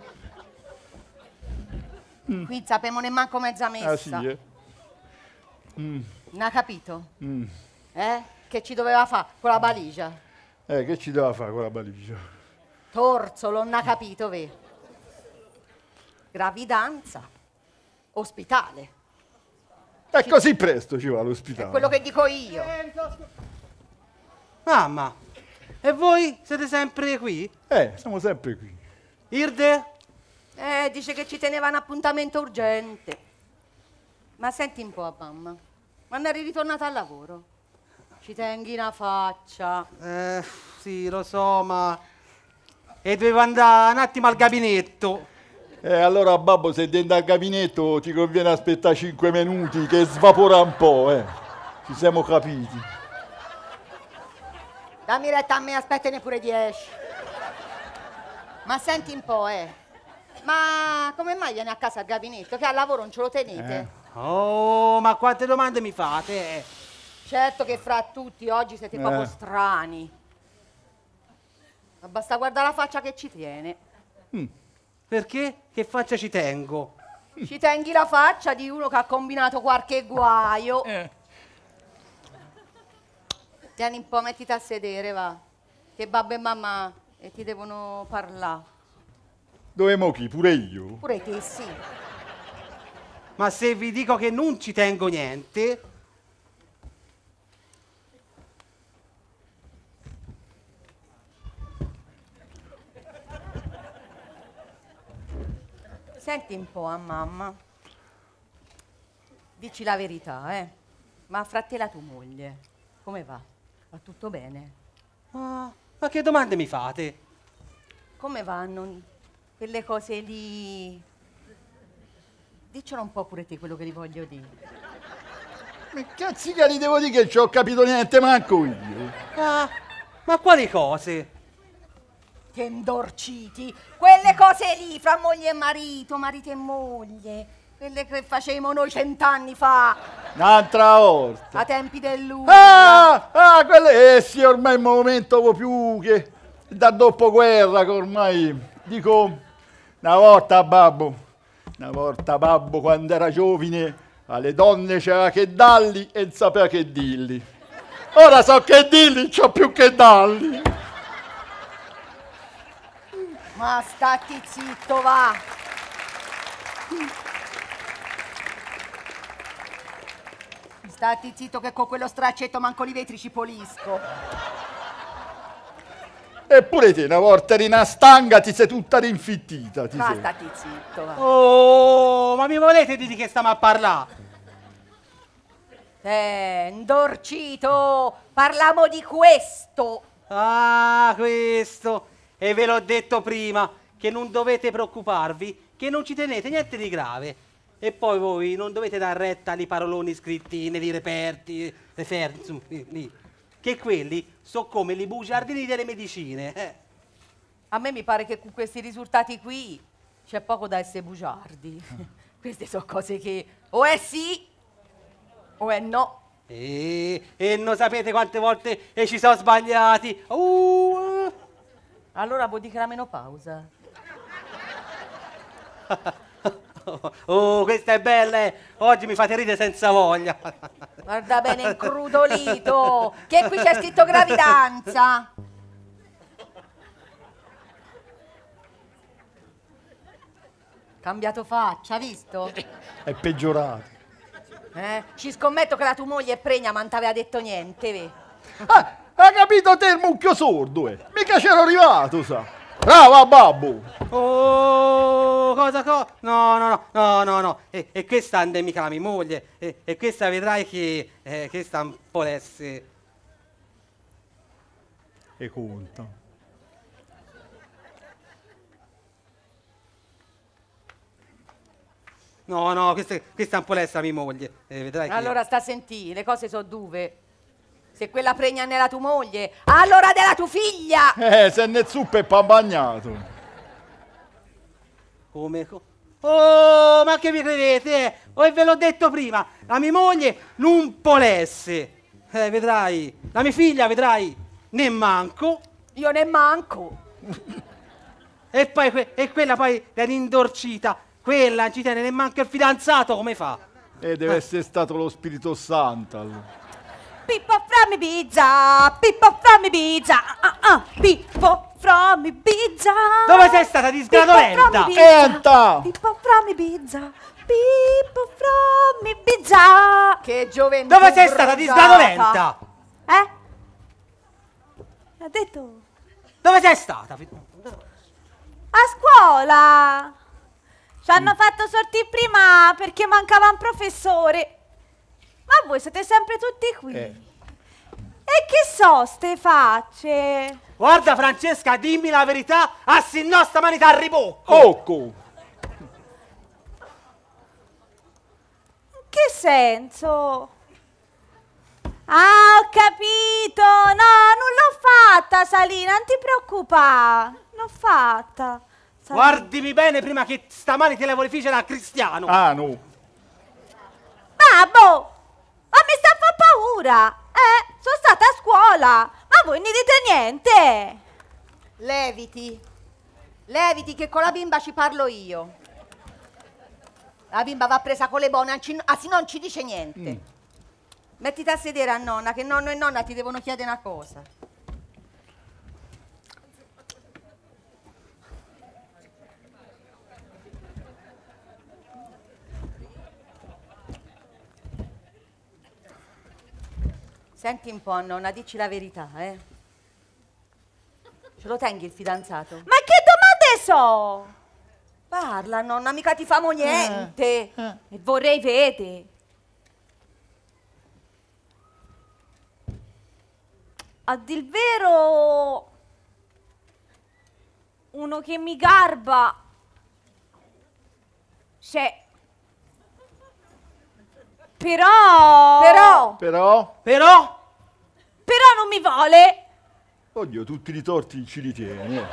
Mm. Qui non sappiamo nemmeno mezza messa. Ah sì, eh. Mm. Non ha capito? Mm. Eh? Che ci doveva fare con la valigia? Eh, che ci doveva fare con la valigia? Torzolo, non ha capito, ve? Gravidanza, ospitale. E così presto ci va all'ospedale. È quello che dico io. Mamma, e voi siete sempre qui? Eh, siamo sempre qui. Irde? Eh, dice che ci teneva un appuntamento urgente. Ma senti un po', mamma. Quando eri ritornata al lavoro? Ci tenghi una faccia. Eh, sì, lo so, ma... E dovevo andare un attimo al gabinetto. Eh, allora babbo, se dentro al gabinetto ti conviene aspettare cinque minuti che svapora un po', eh. Ci siamo capiti. Dammi retta a me, aspettane pure dieci. Ma senti un po', eh. Ma come mai viene a casa al gabinetto? Che al lavoro non ce lo tenete? Eh. Oh, ma quante domande mi fate? Certo che fra tutti oggi siete Eh. proprio strani. Ma basta guardare la faccia che ci tiene. Mm. Perché? Che faccia ci tengo? Ci tenghi la faccia di uno che ha combinato qualche guaio. Eh. Tieni un po', mettiti a sedere, va. Che babbo e mamma e ti devono parlare. Dove mo chi? Pure io? Pure te, sì. Ma se vi dico che non ci tengo niente... Senti un po' a mamma. Dici la verità, eh. Ma fra te e la tua moglie, come va? Va tutto bene? Ah, ma che domande mi fate? Come vanno quelle cose lì? Diccelo un po' pure te quello che li voglio dire. Ma cazzi che li devo dire che non ci ho capito niente manco io. Ah, ma quali cose? Che indorciti! Quelle cose lì, fra moglie e marito, marito e moglie. Quelle che facevamo noi cent'anni fa, Un'altra volta. a tempi dell'U. Ah, ah, quelle, eh sì, ormai è un momento più che da dopoguerra, che ormai, dico, una volta babbo, una volta babbo quando era giovine, alle donne c'era che darli e non sapeva che dirli. Ora so che dirli, non c'ho più che darli. Ma stati zitto, va! Stati zitto che con quello straccetto manco li vetri ci pulisco. Eppure te, una volta eri una stanga, ti sei tutta rinfittita. Ti Ma sei. stati zitto, va! Oh, ma mi volete dire di che stiamo a parlare? Eh, indorcito! Parliamo di questo! Ah, questo. E ve l'ho detto prima, che non dovete preoccuparvi, che non ci tenete niente di grave. E poi voi non dovete dar retta ai paroloni scritti nei reperti, refer, insomma, lì. Che quelli sono come i bugiardini delle medicine. Eh. A me mi pare che con questi risultati qui c'è poco da essere bugiardi. Queste sono cose che o è sì o è no. E, e non sapete quante volte e ci sono sbagliati. Uh. Allora vuol dire che la menopausa. Oh, questa è bella, eh. Oggi mi fate ridere senza voglia. Guarda bene incrudolito, che qui c'è scritto gravidanza. Cambiato faccia, visto? È peggiorato. Eh? Ci scommetto che la tua moglie è pregna, ma non t'aveva detto niente, ve? Ah, hai capito te il mucchio sordo, eh? Mica c'ero arrivato, sa. Brava, babbo! Oh, cosa, cosa? No, no, no, no, no, no. E, e questa non è mica la mia moglie. E, e questa vedrai che eh, questa un po' l'esse. E conta. No, no, questa, questa un po' l'essa mia moglie. Eh, vedrai che... Allora sta a sentire, le cose sono due. Se quella pregna non è la tua moglie, allora della tua figlia! Eh, se ne zuppa e pa bagnato. Come? co- Oh, ma che vi credete? Oh, e ve l'ho detto prima, la mia moglie non polesse. Eh, vedrai. La mia figlia, vedrai, ne manco. Io ne manco. E poi que e quella poi viene indorcita. Quella non ci tiene neanche il fidanzato, come fa? E deve essere stato lo Spirito Santo. allora. Pippo from Ibiza, Pippo from Ibiza, ah, ah, Pippo from Ibiza. Dove sei stata, disgradolenta? Enta! Pippo from Ibiza, Pippo from Ibiza. Che gioventù. Dove sei stata, bruciata. disgradolenta? Eh? Ha detto? Dove sei stata? A scuola. Ci hanno fatto sortire prima perché mancava un professore. Ma voi siete sempre tutti qui. Eh. E che so ste facce? Guarda Francesca, dimmi la verità, assi no stamattina a ribocco. Occo! Che senso? Ah, ho capito. No, non l'ho fatta, Salina, non ti preoccupare. L'ho fatta. Salina. Guardimi bene prima che stamani ti levo le fice da cristiano. Ah, no. Babbo! Ma mi sta a fa paura! Eh, sono stata a scuola! Ma voi non dite niente! Leviti. Leviti che con la bimba ci parlo io. La bimba va presa con le buone, anzi anzi non ci dice niente. Mm. Mettiti a sedere a nonna, che nonno e nonna ti devono chiedere una cosa. Senti un po', nonna, dici la verità, eh? Ce lo tengi il fidanzato? Ma che domande so? Parla, nonna, mica ti famo niente. Eh, E vorrei vedere. A dir il vero, uno che mi garba c'è. Però... Però... Però? Però? Però non mi vuole. Oddio, tutti i torti ci ritieni. Eh.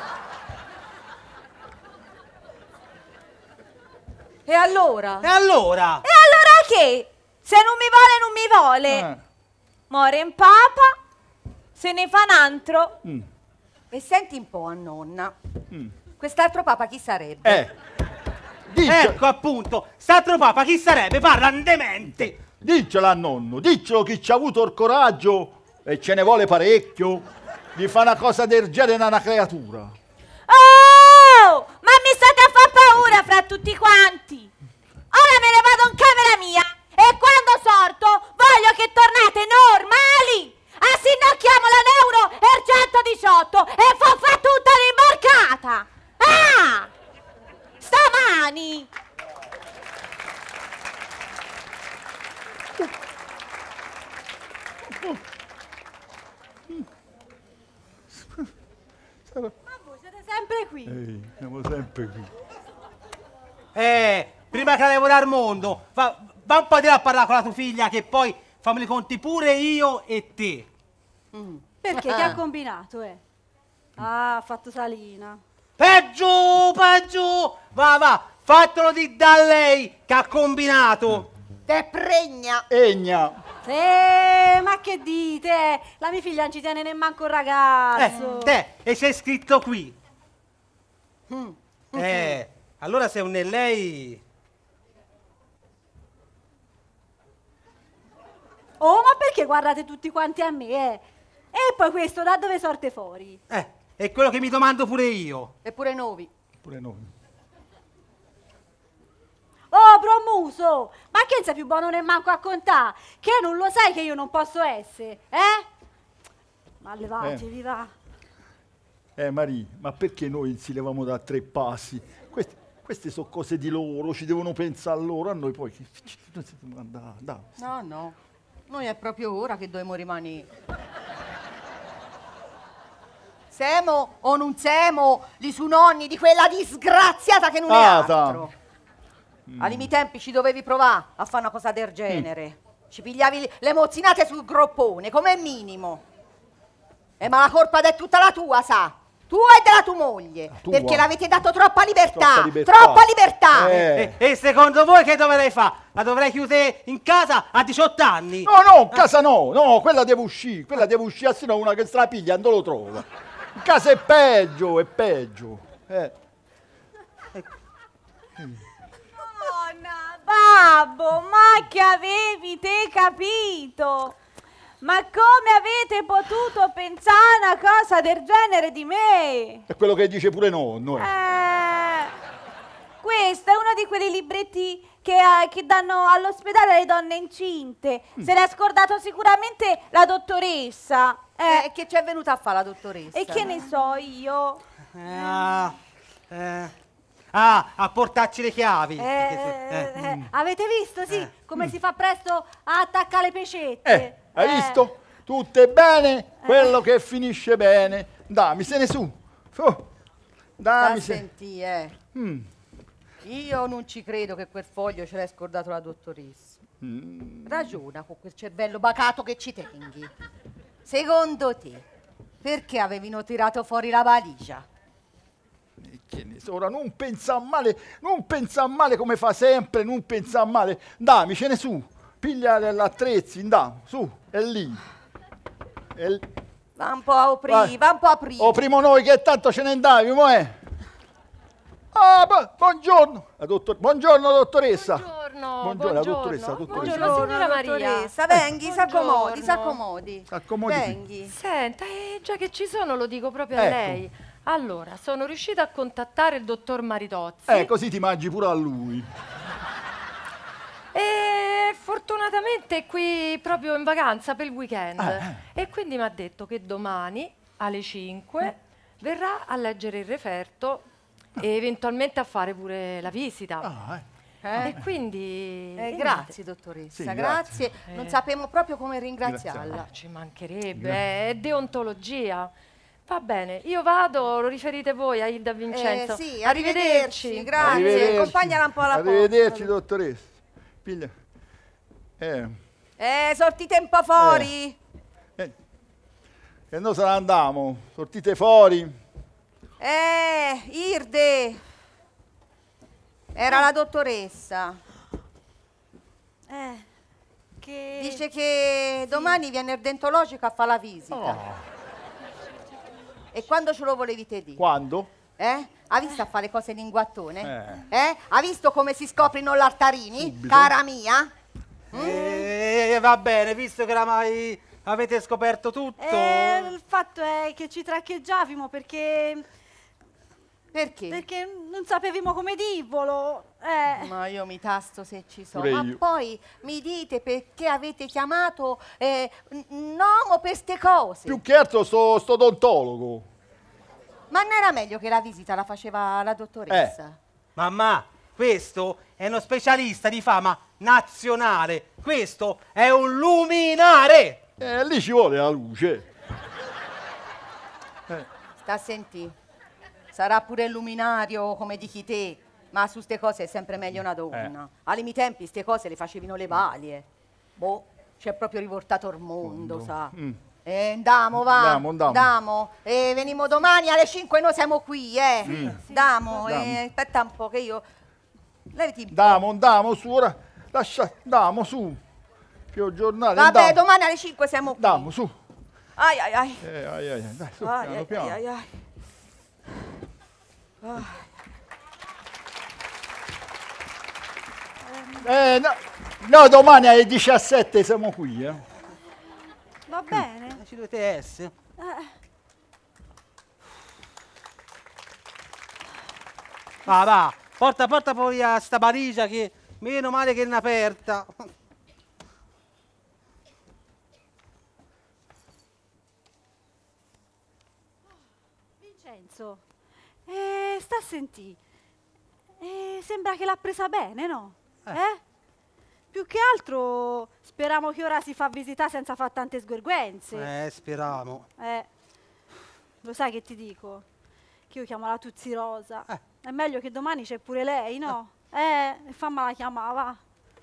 E allora? E allora? E allora che? Se non mi vuole, non mi vuole. Eh. Muore in papa, se ne fa un altro. Mm. E senti un po' a nonna. Mm. Quest'altro papa chi sarebbe? Eh. Dice, Ecco appunto, statro papa chi sarebbe? Parla demente. Diccelo a nonno, diccelo chi ci ha avuto il coraggio, e ce ne vuole parecchio, di fare una cosa del genere a una creatura. Oh! Ma mi state a far paura fra tutti quanti. Ora me ne vado in camera mia e quando sorto voglio che tornate normali. Assinocchiamo la Neuro e il centodiciotto e fa fa tutta l'imbarcata. Ah! Stamani! Ma voi siete sempre qui. Ehi, siamo sempre qui. Eh, prima che la levo dal mondo, va, va un po' di là a parlare con la tua figlia che poi fammi i conti pure io e te. Mm. Perché? Che ha combinato, eh? Ah, ha fatto Salina. Peggio, peggio! Va, va, fatelo di da lei che ha combinato. Te pregna. Egna. Eh, ma che dite? La mia figlia non ci tiene nemmeno un ragazzo. Eh, te, e c'è scritto qui. Mm. Eh, allora se non è lei... Oh, ma perché guardate tutti quanti a me, eh? E poi questo da dove sorte fuori? Eh, è quello che mi domando pure io. Eppure noi. Pure noi. Oh, promuso! Ma che sei più buono ne manco a contare? Che non lo sai che io non posso essere, eh? Ma levatevi, va. Eh, Maria, ma perché noi si levamo da tre passi? Queste, queste sono cose di loro, ci devono pensare a loro, a noi poi... Dai, dai. No, no. Noi è proprio ora che dobbiamo rimanere. Semo o non semo li su nonni di quella disgraziata che non è Ah, altro. Mm. Ai miei tempi ci dovevi provare a fare una cosa del genere. Mm. Ci pigliavi le mozzinate sul groppone, come minimo. E ma la colpa è tutta la tua, sa? Tua e della tua moglie. Tua. Perché l'avete dato troppa libertà. Troppa libertà. Troppa libertà. Eh. E, e secondo voi che dovrei fare? La dovrei chiudere in casa a diciotto anni? No, no, in casa no, no, quella deve uscire, quella deve uscire, se no una che se la piglia non lo trova. In casa è peggio, è peggio. Eh. Nonna, babbo, ma che avevi te capito? Ma come avete potuto pensare a una cosa del genere di me? È quello che dice pure nonno. Eh. Eh, questo è uno di quelli libretti che, eh, che danno all'ospedale alle donne incinte. Mm. Se l'è scordato sicuramente la dottoressa. Eh, e che ci è venuta a fare la dottoressa? E che ne so io? Ah, eh, ah, a portarci le chiavi. Eh, eh, eh, mm. Avete visto, sì, Eh. come si fa presto a attaccare le pecette? Eh, hai Eh. visto? Tutto è bene, quello che finisce bene. Dammi, se ne su. Su. Dammi, se... Senti, eh. Mm. Io non ci credo che quel foglio ce l'hai scordato la dottoressa. Mm. Ragiona con quel cervello bacato che ci tengi. Secondo te, perché avevano tirato fuori la valigia? E che ne so, ora non pensa male, non pensa male come fa sempre, non pensa male. Dammi, ce ne su. Piglia l'attrezzi, andiamo, su, è lì. È lì. Va un po' a aprire, va un po' a aprire. O primo noi che tanto ce ne andavi, mo è. Ah, bu- buongiorno, la dottor- buongiorno dottoressa. Buongiorno, Buongiorno, la dottoressa, la dottoressa. Buongiorno, signora Maria. Dottoressa, venghi, s'accomodi, Buongiorno. s'accomodi. S'accomodi qui. Venghi. Senta, eh, già che ci sono lo dico proprio a Ecco. lei. Allora, sono riuscita a contattare il dottor Maritozzi Eh, così ti mangi pure a lui. e fortunatamente è qui proprio in vacanza per il weekend. Ah, E quindi mi ha detto che domani alle cinque verrà a leggere il referto e eventualmente a fare pure la visita. Ah, eh. Eh? E quindi... Eh, e grazie dottoressa, Sì, grazie. grazie. Non Eh. sappiamo proprio come niente. ringraziarla. Eh, ci mancherebbe, è deontologia. Va bene, io vado, lo riferite voi a Ilda Vincenzo. Eh, sì, arrivederci, grazie. Arrivederci. Accompagnala un po' alla porta. Arrivederci, dottoressa. Piglia. Eh, Eh, sortite un po' fuori. eh. E noi se ne andiamo, sortite fuori. Eh, Irde. Era la dottoressa. Eh, che... Dice che domani viene il dentologico a fare la visita. Oh. E quando ce lo volevi te dire? Quando? Eh? Ha visto a fare le cose linguattone? Eh. Eh? Ha visto come si scoprino l'artarini? Subito. Cara mia? Eh, va bene, visto che oramai avete scoperto tutto. Eh, il fatto è che ci traccheggiavimo perché... Perché? Perché non sapevamo come dirvelo. Eh. Ma io mi tasto se ci sono. Pure Ma io. poi mi dite perché avete chiamato eh, n- Nomo per ste cose? Più che altro sto, sto odontologo. Ma non era meglio che la visita la faceva la dottoressa? Mamma, questo è uno specialista di fama nazionale. Questo è un luminare. Eh, lì ci vuole la luce. Sta a sentì. Sarà pure il luminario come dici te, ma su ste cose è sempre meglio una donna. Ai miei tempi ste cose le facevano le valie. Boh, ci è proprio rivoltato il mondo, Mondo. sa. Mm. E andiamo, va. Andiamo, andiamo. Andiamo. E venimo domani alle cinque, noi siamo qui, eh. Mm. Andiamo, Andiamo. eh, aspetta un po' che io... Levati. Andiamo, andiamo su, ora. Lascia, andiamo su. Più giornale, Vabbè, andiamo. domani alle cinque siamo qui. Andiamo, su. Ai ai ai. Eh, ai, ai, ai. Dai, su, Ai, piano, ai, piano. ai, ai. Ah. Eh, no, no, domani alle diciassette siamo qui, eh. Va bene. Ci dovete essere. Eh. Va, va, porta, porta poi via sta valigia che meno male che è aperta. Vincenzo, eh, sta a sentì. Eh, sembra che l'ha presa bene, no? Eh. Eh? Più che altro speriamo che ora si fa visitare senza fare tante sgorguenze. Eh, speriamo. Eh, lo sai che ti dico? Che io chiamo la Tuzzi Rosa. Eh. È meglio che domani c'è pure lei, no? Eh, e fammela chiamare, va.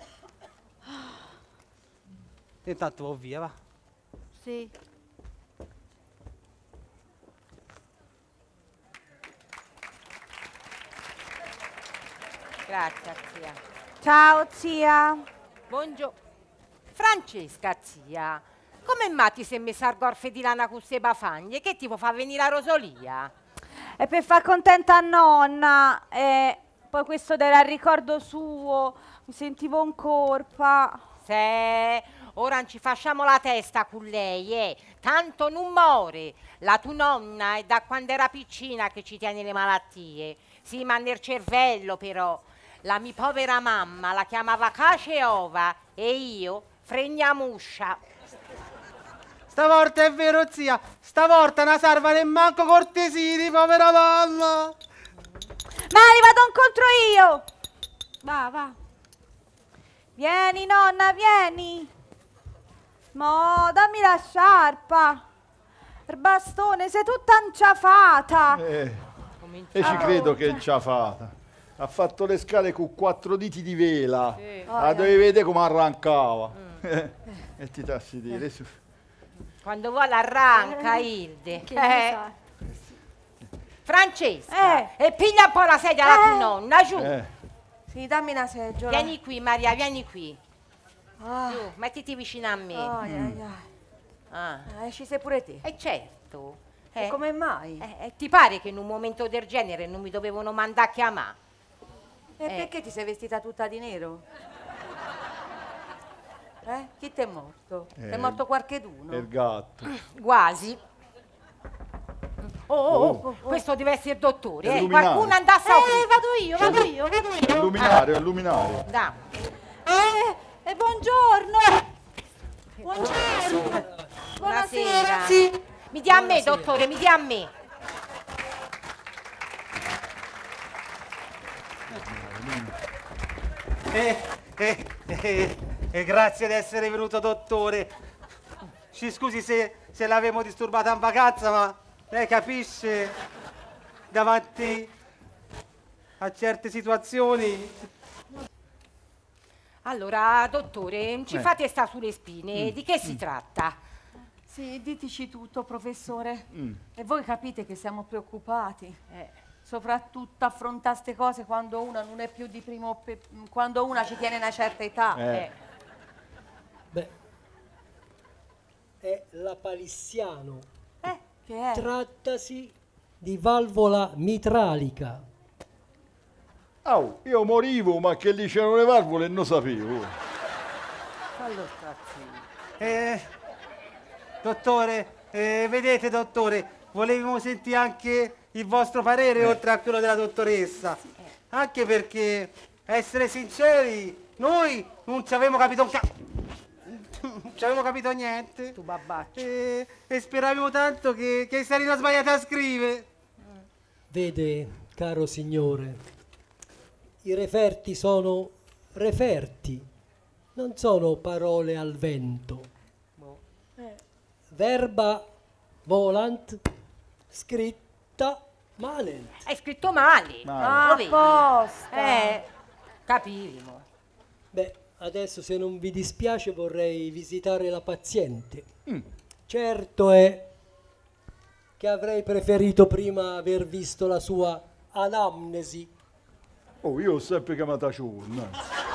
Intanto va via, va. Sì. Grazie, zia. Ciao zia. Buongiorno. Francesca, zia, come mai ti sei messa al golfe di lana con queste bafagne? Che ti può far venire la rosolia? è per far contenta a nonna. E poi questo era il ricordo suo, mi sentivo in colpa. Se ora non ci facciamo la testa con lei, eh. Tanto non muore. La tua nonna è da quando era piccina che ci tiene le malattie. Sì, ma nel cervello però. La mia povera mamma la chiamava Caceova e io Fregnamuscia. Stavolta è vero, zia. Stavolta una salva nemmeno cortesini, povera mamma. Ma li vado incontro io. Va, va. Vieni, nonna, vieni. Mo, dammi la sciarpa. Il bastone, sei tutta inciafata. Eh, e ci credo che è inciafata. Ha fatto le scale con quattro diti di vela. Sì. La dovevi vedere come arrancava. Mm. E ti tassi dire su. Quando vuole arranca, Ilde. Che Eh. Francesca, Eh. e piglia un po' la sedia alla tua Eh. nonna, giù. Eh. Sì, dammi una seggiola. Vieni qui, Maria, vieni qui. Ah. Giù, mettiti vicino a me. Ai, ai, ai. Ah. Eh, ci sei pure te. E certo. E Eh. come mai? Eh, eh, ti pare che in un momento del genere non mi dovevano mandare a chiamare? E Eh. perché ti sei vestita tutta di nero? Eh? Chi ti è morto? Eh, È morto qualcheduno? È il gatto. Quasi. Oh, oh, oh, Oh. questo deve essere il dottore. È Eh. luminare. Qualcuno andasse a Eh, vado io, vado io, vado io. È luminario, è luminario. Da. Eh, e buongiorno. Buongiorno. Buonasera. Sì. Mi dia a me, dottore, mi dia a me. E, e, e, e grazie di essere venuto, dottore. Ci scusi se, se l'avevo disturbata in vacanza, ma lei capisce, davanti a certe situazioni. Allora, dottore, ci Eh. fate sta sulle spine. Mm. Di che si tratta? Sì, ditici tutto, professore. Mm. E voi capite che siamo preoccupati. Eh. Soprattutto affrontare queste cose quando una non è più di primo, pe- quando una ci tiene una certa età. Eh. Beh, è la palissiano. Eh, che è? Trattasi di valvola mitralica. Oh, io morivo, ma che lì c'erano le valvole e non sapevo. Fallo stazzino. Eh, dottore, eh, vedete, dottore, volevamo sentire anche il vostro parere Eh. oltre a quello della dottoressa. Anche perché, essere sinceri, noi non ci avevamo capito un ca- non ci avevamo capito niente. Tu babbaccio. E, e speravamo tanto che, che saremo sbagliati a scrivere. Vede, caro signore, i referti sono referti, non sono parole al vento. Eh. Verba volant, scritta malent. Hai scritto male. Male. Lo vedi? Apposta. Eh, capiremo. Beh, adesso se non vi dispiace vorrei visitare la paziente. Mm. Certo è che avrei preferito prima aver visto la sua anamnesi. Oh, io ho sempre chiamata ciurna.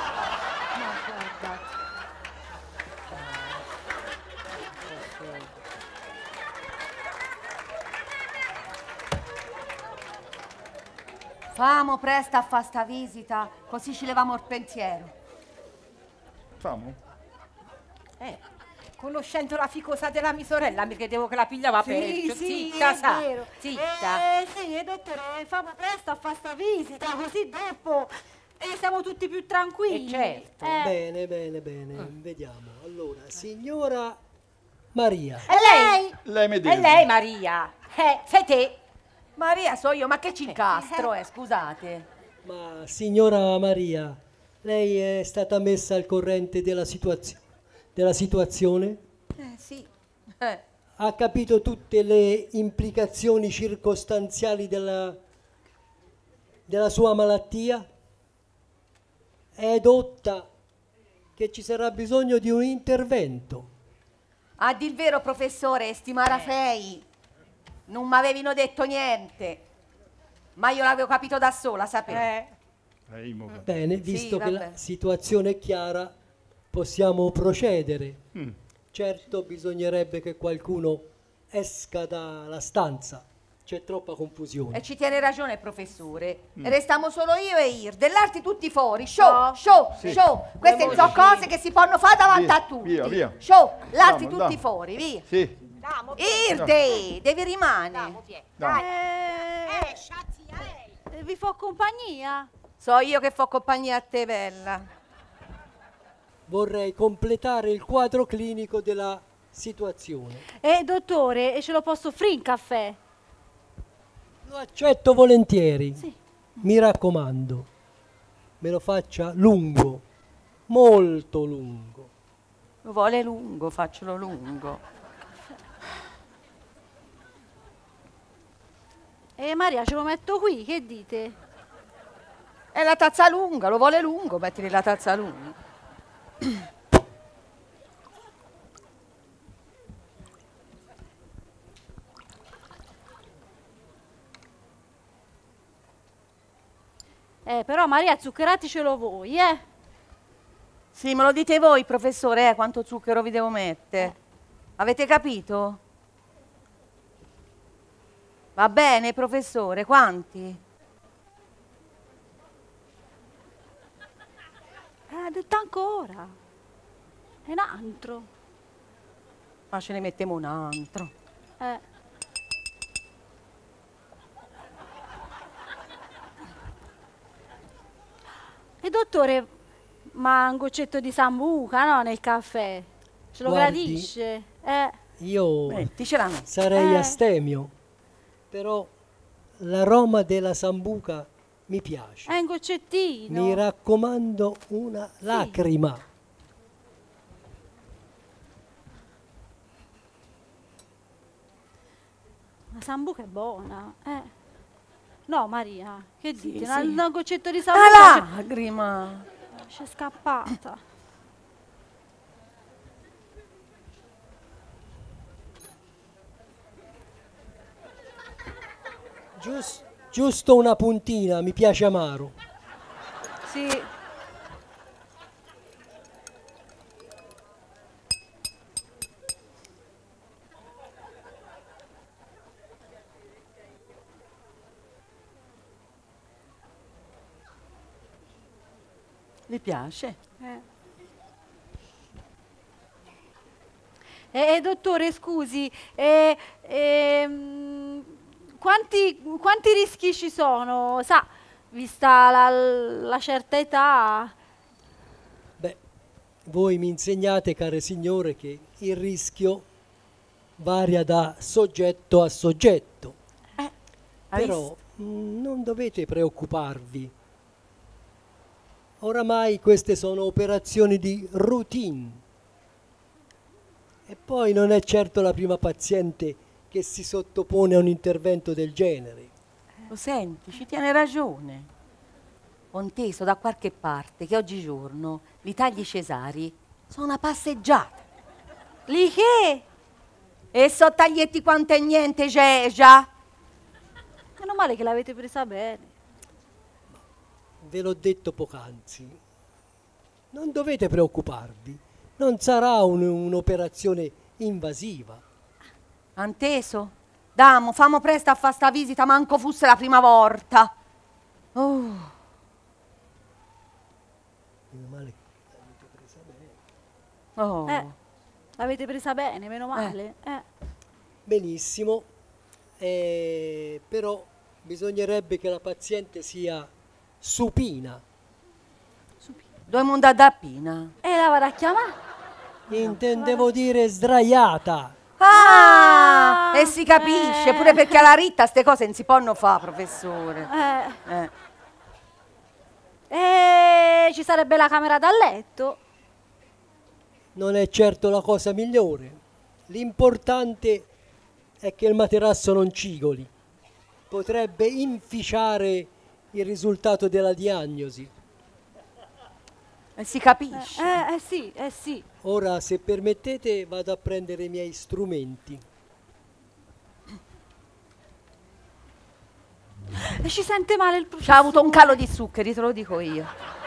Famo presto a fa sta visita, così ci leviamo il pensiero. Famo? Eh, conoscendo la ficosa della mia sorella, mi credevo che la pigliava peggio. Zitta, sa. Zitta. Eh sì, eh, dottore, famo presto a fare sta visita, così dopo eh, siamo tutti più tranquilli. Eh, certo. Eh. Bene, bene, bene, vediamo. Allora, signora Maria, E lei? Lei mi E dice. lei, Maria? Eh, sei te? Maria so io, ma che ci incastro, eh, scusate. ma signora Maria, lei è stata messa al corrente della, situazio- della situazione? Eh sì. Eh. Ha capito tutte le implicazioni circostanziali della, della sua malattia? È edotta che ci sarà bisogno di un intervento. A dir vero, professore, stimara fei, non mi avevano detto niente, ma io l'avevo capito da sola, sapete? Eh. Eh, io mo- Bene, visto che vabbè. la situazione è chiara, possiamo procedere. Mm. Certo, bisognerebbe che qualcuno esca dalla stanza. c'è troppa confusione. E ci tiene ragione il professore. Mm. E restiamo solo io e Ir, dell'altri tutti fuori. Show, No. show, Sì. show. Queste Andiamo sono vicino. cose che si possono fare davanti Via, a tutti. via, via. Show, l'altri Andiamo, tutti andiamo. fuori, via. Sì. Irde, devi rimanere. Dai. Eh, eh, vi fa compagnia? So io che fo compagnia a te, bella. Vorrei completare il quadro clinico della situazione. Eh, dottore, e ce lo posso offrire in caffè? Lo accetto volentieri. Sì. Mi raccomando, me lo faccia lungo, molto lungo. Lo vuole lungo, faccelo lungo. E Maria, ce lo metto qui, che dite? È la tazza lunga, lo vuole lungo, mettili la tazza lunga. Eh, però Maria, zuccherati ce lo vuoi, eh? Sì, me lo dite voi, professore, eh, quanto zucchero vi devo mettere. Avete capito? Va bene, professore, quanti? Eh, ha detto ancora. È un altro. Ma ce ne mettiamo un altro. Eh. E dottore, ma un goccetto di sambuca, no, nel caffè? Ce lo Guardi, gradisce? Eh. Io Metticela. sarei Eh. astemio, però l'aroma della sambuca mi piace. È un goccettino. Mi raccomando una lacrima. La sambuca è buona, eh. No, Maria, che Sì, dite? sì. Un goccetto di La sambuca lacrima. c'è scappata. Gius- giusto una puntina, mi piace amaro. Sì. Vi piace? Eh. Eh, eh, dottore, scusi, eh, ehm, quanti, quanti rischi ci sono? Sa, vista la, la certa età. Beh, voi mi insegnate, care signore, che il rischio varia da soggetto a soggetto. Hai Però mh, non dovete preoccuparvi. Oramai queste sono operazioni di routine. E poi non è certo la prima paziente che si sottopone a un intervento del genere. Lo senti, ci tiene ragione. Ho inteso da qualche parte che oggigiorno i tagli cesari sono una passeggiata. Lì che? E so taglietti quanto è niente, c'è già. Meno male che l'avete presa bene. Ve l'ho detto poc'anzi. Non dovete preoccuparvi. Non sarà un- un'operazione invasiva. Anteso? Damo, famo presto a fare sta visita, manco fosse la prima volta. Oh. Meno male che l'avete presa bene. Oh. Eh, l'avete presa bene, meno male. Eh. Benissimo, eh, però bisognerebbe che la paziente sia supina. Dobbiamo andare da Pina. E la vado a chiamare? Intendevo dire sdraiata. Ah, e si capisce, pure perché alla ritta ste cose non si possono fare, professore. Eh. Eh. E ci sarebbe la camera da letto. Non è certo la cosa migliore. L'importante è che il materasso non cigoli. Potrebbe inficiare il risultato della diagnosi. E si capisce. Eh, eh sì, eh sì. Ora, se permettete, vado a prendere i miei strumenti. E ci sente male il professore. C'ha avuto un calo di zuccheri, te lo dico io.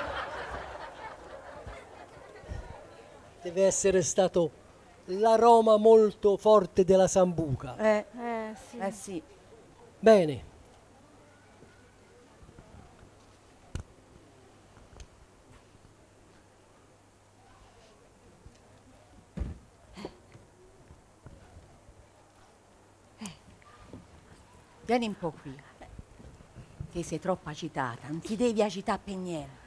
Deve essere stato l'aroma molto forte della sambuca. Eh, Eh sì. eh sì. Bene. Vieni un po' qui. Che sei troppo agitata, non ti devi agitare per niente.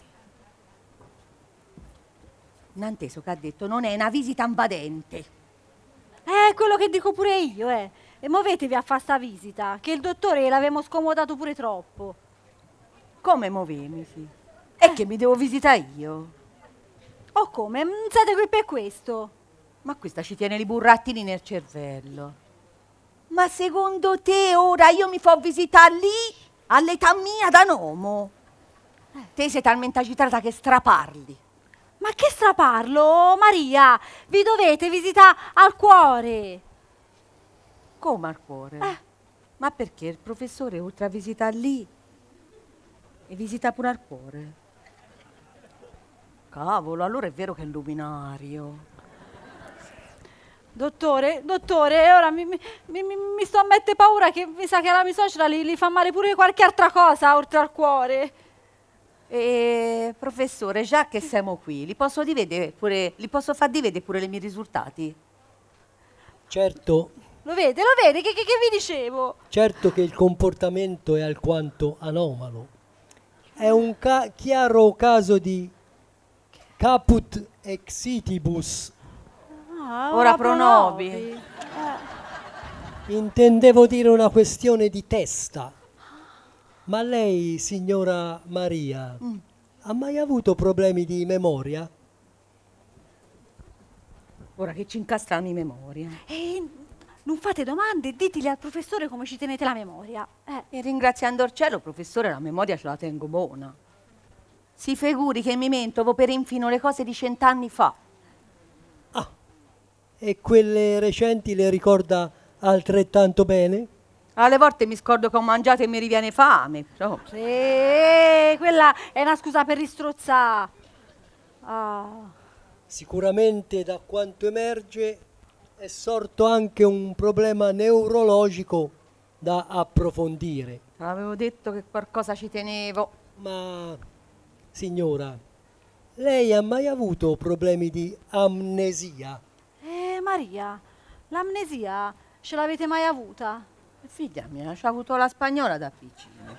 Non ha inteso che ha detto non è una visita invadente. È quello che dico pure io, eh. E muovetevi a fare sta visita, che il dottore l'avevamo scomodato pure troppo. Come muovemisi? E che mi devo visitare io? O come? Non siete qui per questo? Ma questa ci tiene i burrattini nel cervello. Ma secondo te ora io mi fo visitare lì, all'età mia, da nomo? Eh. Te sei talmente agitata che straparli. Ma che straparlo, Maria? Vi dovete visitare al cuore. Come al cuore? Eh. Ma perché il professore, oltre a visitare lì, e visita pure al cuore? Cavolo, allora è vero che è luminario. Dottore, dottore, ora mi, mi, mi, mi sto a mettere paura che mi sa che alla mia suocera gli, gli fa male pure qualche altra cosa oltre al cuore. E professore, già che siamo qui, li posso, divedere pure, li posso far divedere pure i miei risultati? Certo. Lo vede, lo vede, che, che, che vi dicevo? Certo che il comportamento è alquanto anomalo. È un ca chiaro caso di caput exitibus. Ah, ora pronovi. pronovi. Eh. Intendevo dire una questione di testa. Ma lei, signora Maria, mm. ha mai avuto problemi di memoria? Ora che ci incastrano in memoria. E non fate domande, diteli al professore come ci tenete la memoria. Eh. E ringraziando il cielo, professore, la memoria ce la tengo buona. Si figuri che mi mentovo per infino le cose di cent'anni fa. Ah, e quelle recenti le ricorda altrettanto bene? Alle volte mi scordo che ho mangiato e mi riviene fame. Però. Sì, quella è una scusa per ristrozzare. Ah. Sicuramente da quanto emerge è sorto anche un problema neurologico da approfondire. Avevo detto che qualcosa ci tenevo. Ma, signora, lei ha mai avuto problemi di amnesia? Eh, Maria, l'amnesia ce l'avete mai avuta? Figlia mia, c'ha avuto la spagnola da piccina.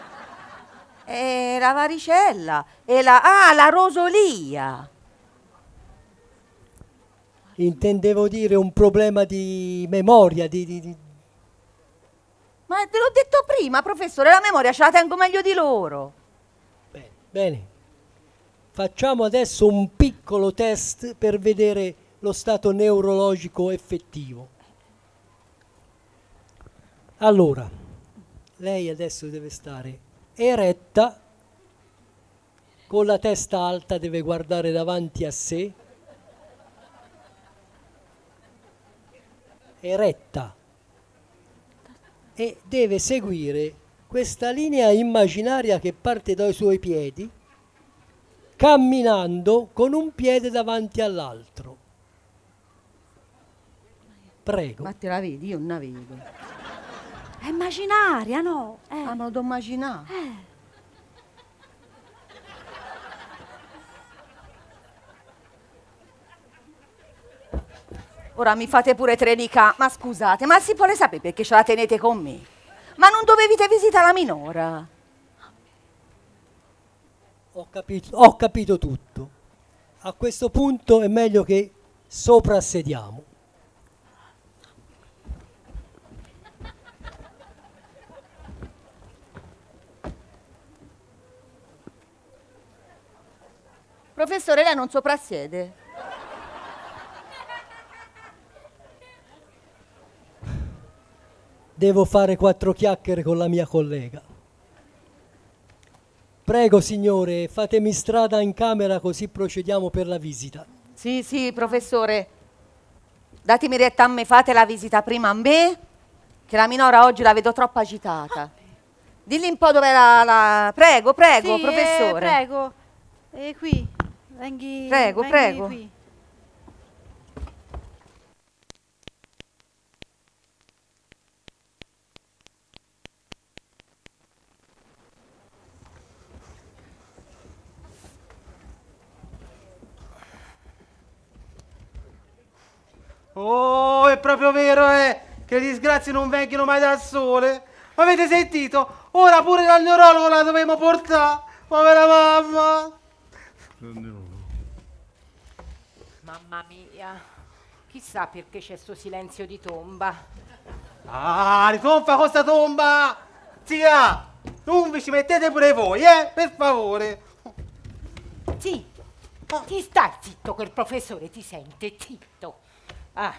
E la varicella. E la... Ah, la rosolia. Intendevo dire un problema di memoria, di... di, di... Ma te l'ho detto prima, professore, la memoria ce la tengo meglio di loro. Bene, bene. Facciamo adesso un piccolo test per vedere lo stato neurologico effettivo. Allora, lei adesso deve stare eretta, con la testa alta, deve guardare davanti a sé, eretta, e deve seguire questa linea immaginaria che parte dai suoi piedi, camminando con un piede davanti all'altro. Prego. Ma te la vedi? Io non la vedo. È immaginaria, no? Eh. Ah, ma lo devo immaginare. Eh. Ora mi fate pure trenica. Ma scusate, ma si vuole sapere perché ce la tenete con me? Ma non dovevate visitare la minora? Ho capito, ho capito tutto. A questo punto è meglio che soprassediamo. Professore, lei non soprassiede? Devo fare quattro chiacchiere con la mia collega. Prego, signore, fatemi strada in camera così procediamo per la visita. Sì, sì, professore. Datemi retta a me, fate la visita prima a me, che la minora oggi la vedo troppo agitata. Dilli un po' dov'è la, la... Prego, prego, sì, professore. Eh, prego. E qui. Venghi, prego, venghi prego. Qui. Oh, è proprio vero, eh, che le disgrazie non vengono mai dal sole. Ma avete sentito? Ora pure dal neurologo la dovremo portare. Povera mamma. Mamma mia, chissà perché c'è sto silenzio di tomba. Ah, ritomba questa tomba! Zia, non vi ci mettete pure voi, eh? Per favore. Sì, ti stai zitto, quel professore ti sente, zitto. Ah.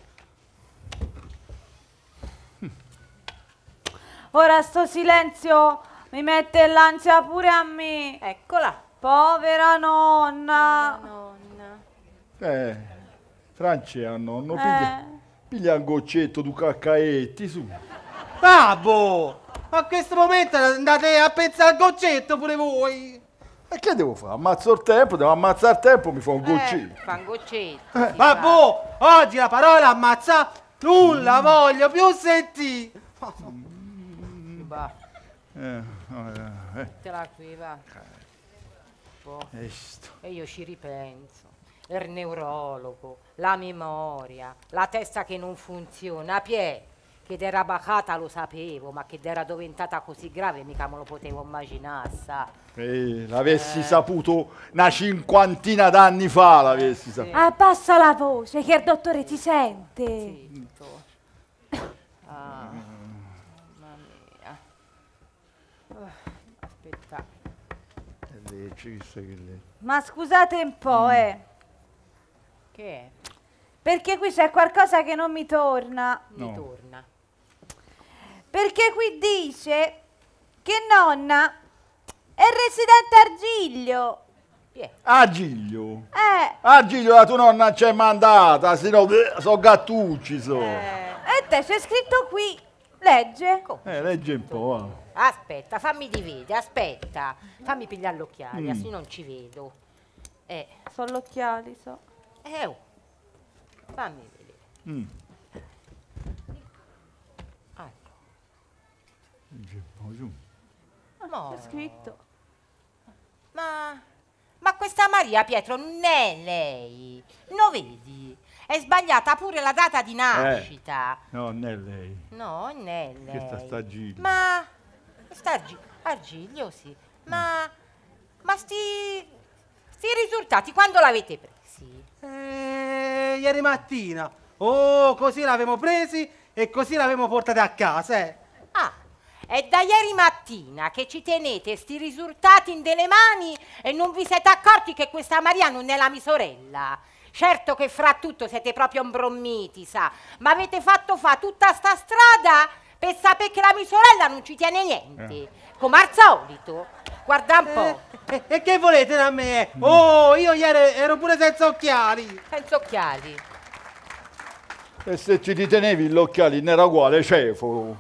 Ora sto silenzio mi mette l'ansia pure a me. Eccola. Povera nonna. Nonna. Eh, Francia, nonno, Eh. piglia, piglia un goccetto di caccaetti, su. Babbo, a questo momento andate a pensare al goccetto pure voi. E che devo fare? Ammazzo il tempo, devo ammazzare il tempo, mi fa un goccetto. Eh, fa un goccetto. Eh. Babbo, oggi la parola ammazza non la voglio più sentire. Va, Eh, eh, te la qui, va. Boh. eh, sto. E io ci ripenso. Il neurologo, la memoria, la testa che non funziona. Piè, che era bacata lo sapevo, ma che era diventata così grave mica me lo potevo immaginare, sa. Eh, l'avessi saputo una cinquantina d'anni fa, l'avessi saputo. Abbassa la voce che il dottore ti sente. Zitto. Ah, mamma mia. Uh, aspetta. Leggi, chissà che leggi. Ma scusate un po', eh. Che è? Perché qui c'è qualcosa che non mi torna. Mi No. torna. Perché qui dice che nonna è residente Argiglio. Piè. Ah, Giglio. Eh, Ah, Giglio, la tua nonna c'è mandata, se no sono gattucci, so. Eh, e te c'è scritto qui. Legge. leggi un po', va. Aspetta, fammi dividere, aspetta. Fammi pigliare l'occhiaia, Mm. se non ci vedo. Eh, Sono gli occhiali, so. eh, oh. Fammi vedere. Mm. Ah, Leggi un po' su. no. C'è scritto. Ma, ma questa Maria Pietro non è lei. Lo vedi? È sbagliata pure la data di nascita. No, non è lei. No, non è lei. Questa sta Giglio. Ma sta Argi- Argiglio, sì. Ma ma sti sti risultati quando l'avete presi? Eh, ieri mattina. Oh, così l'avevamo presi e così l'avevamo portati a casa, eh. Ah, è da ieri mattina che ci tenete sti risultati in delle mani e non vi siete accorti che questa Maria non è la mia sorella. Certo che fra tutto siete proprio imbrommiti, sa, ma avete fatto fa tutta sta strada per sapere che la mia sorella non ci tiene niente, Eh. come al solito. Guarda un po', E, e che volete da me? Oh, io ieri ero pure senza occhiali. senza occhiali. E se ci ti tenevi l'occhiali non era uguale, cefalo.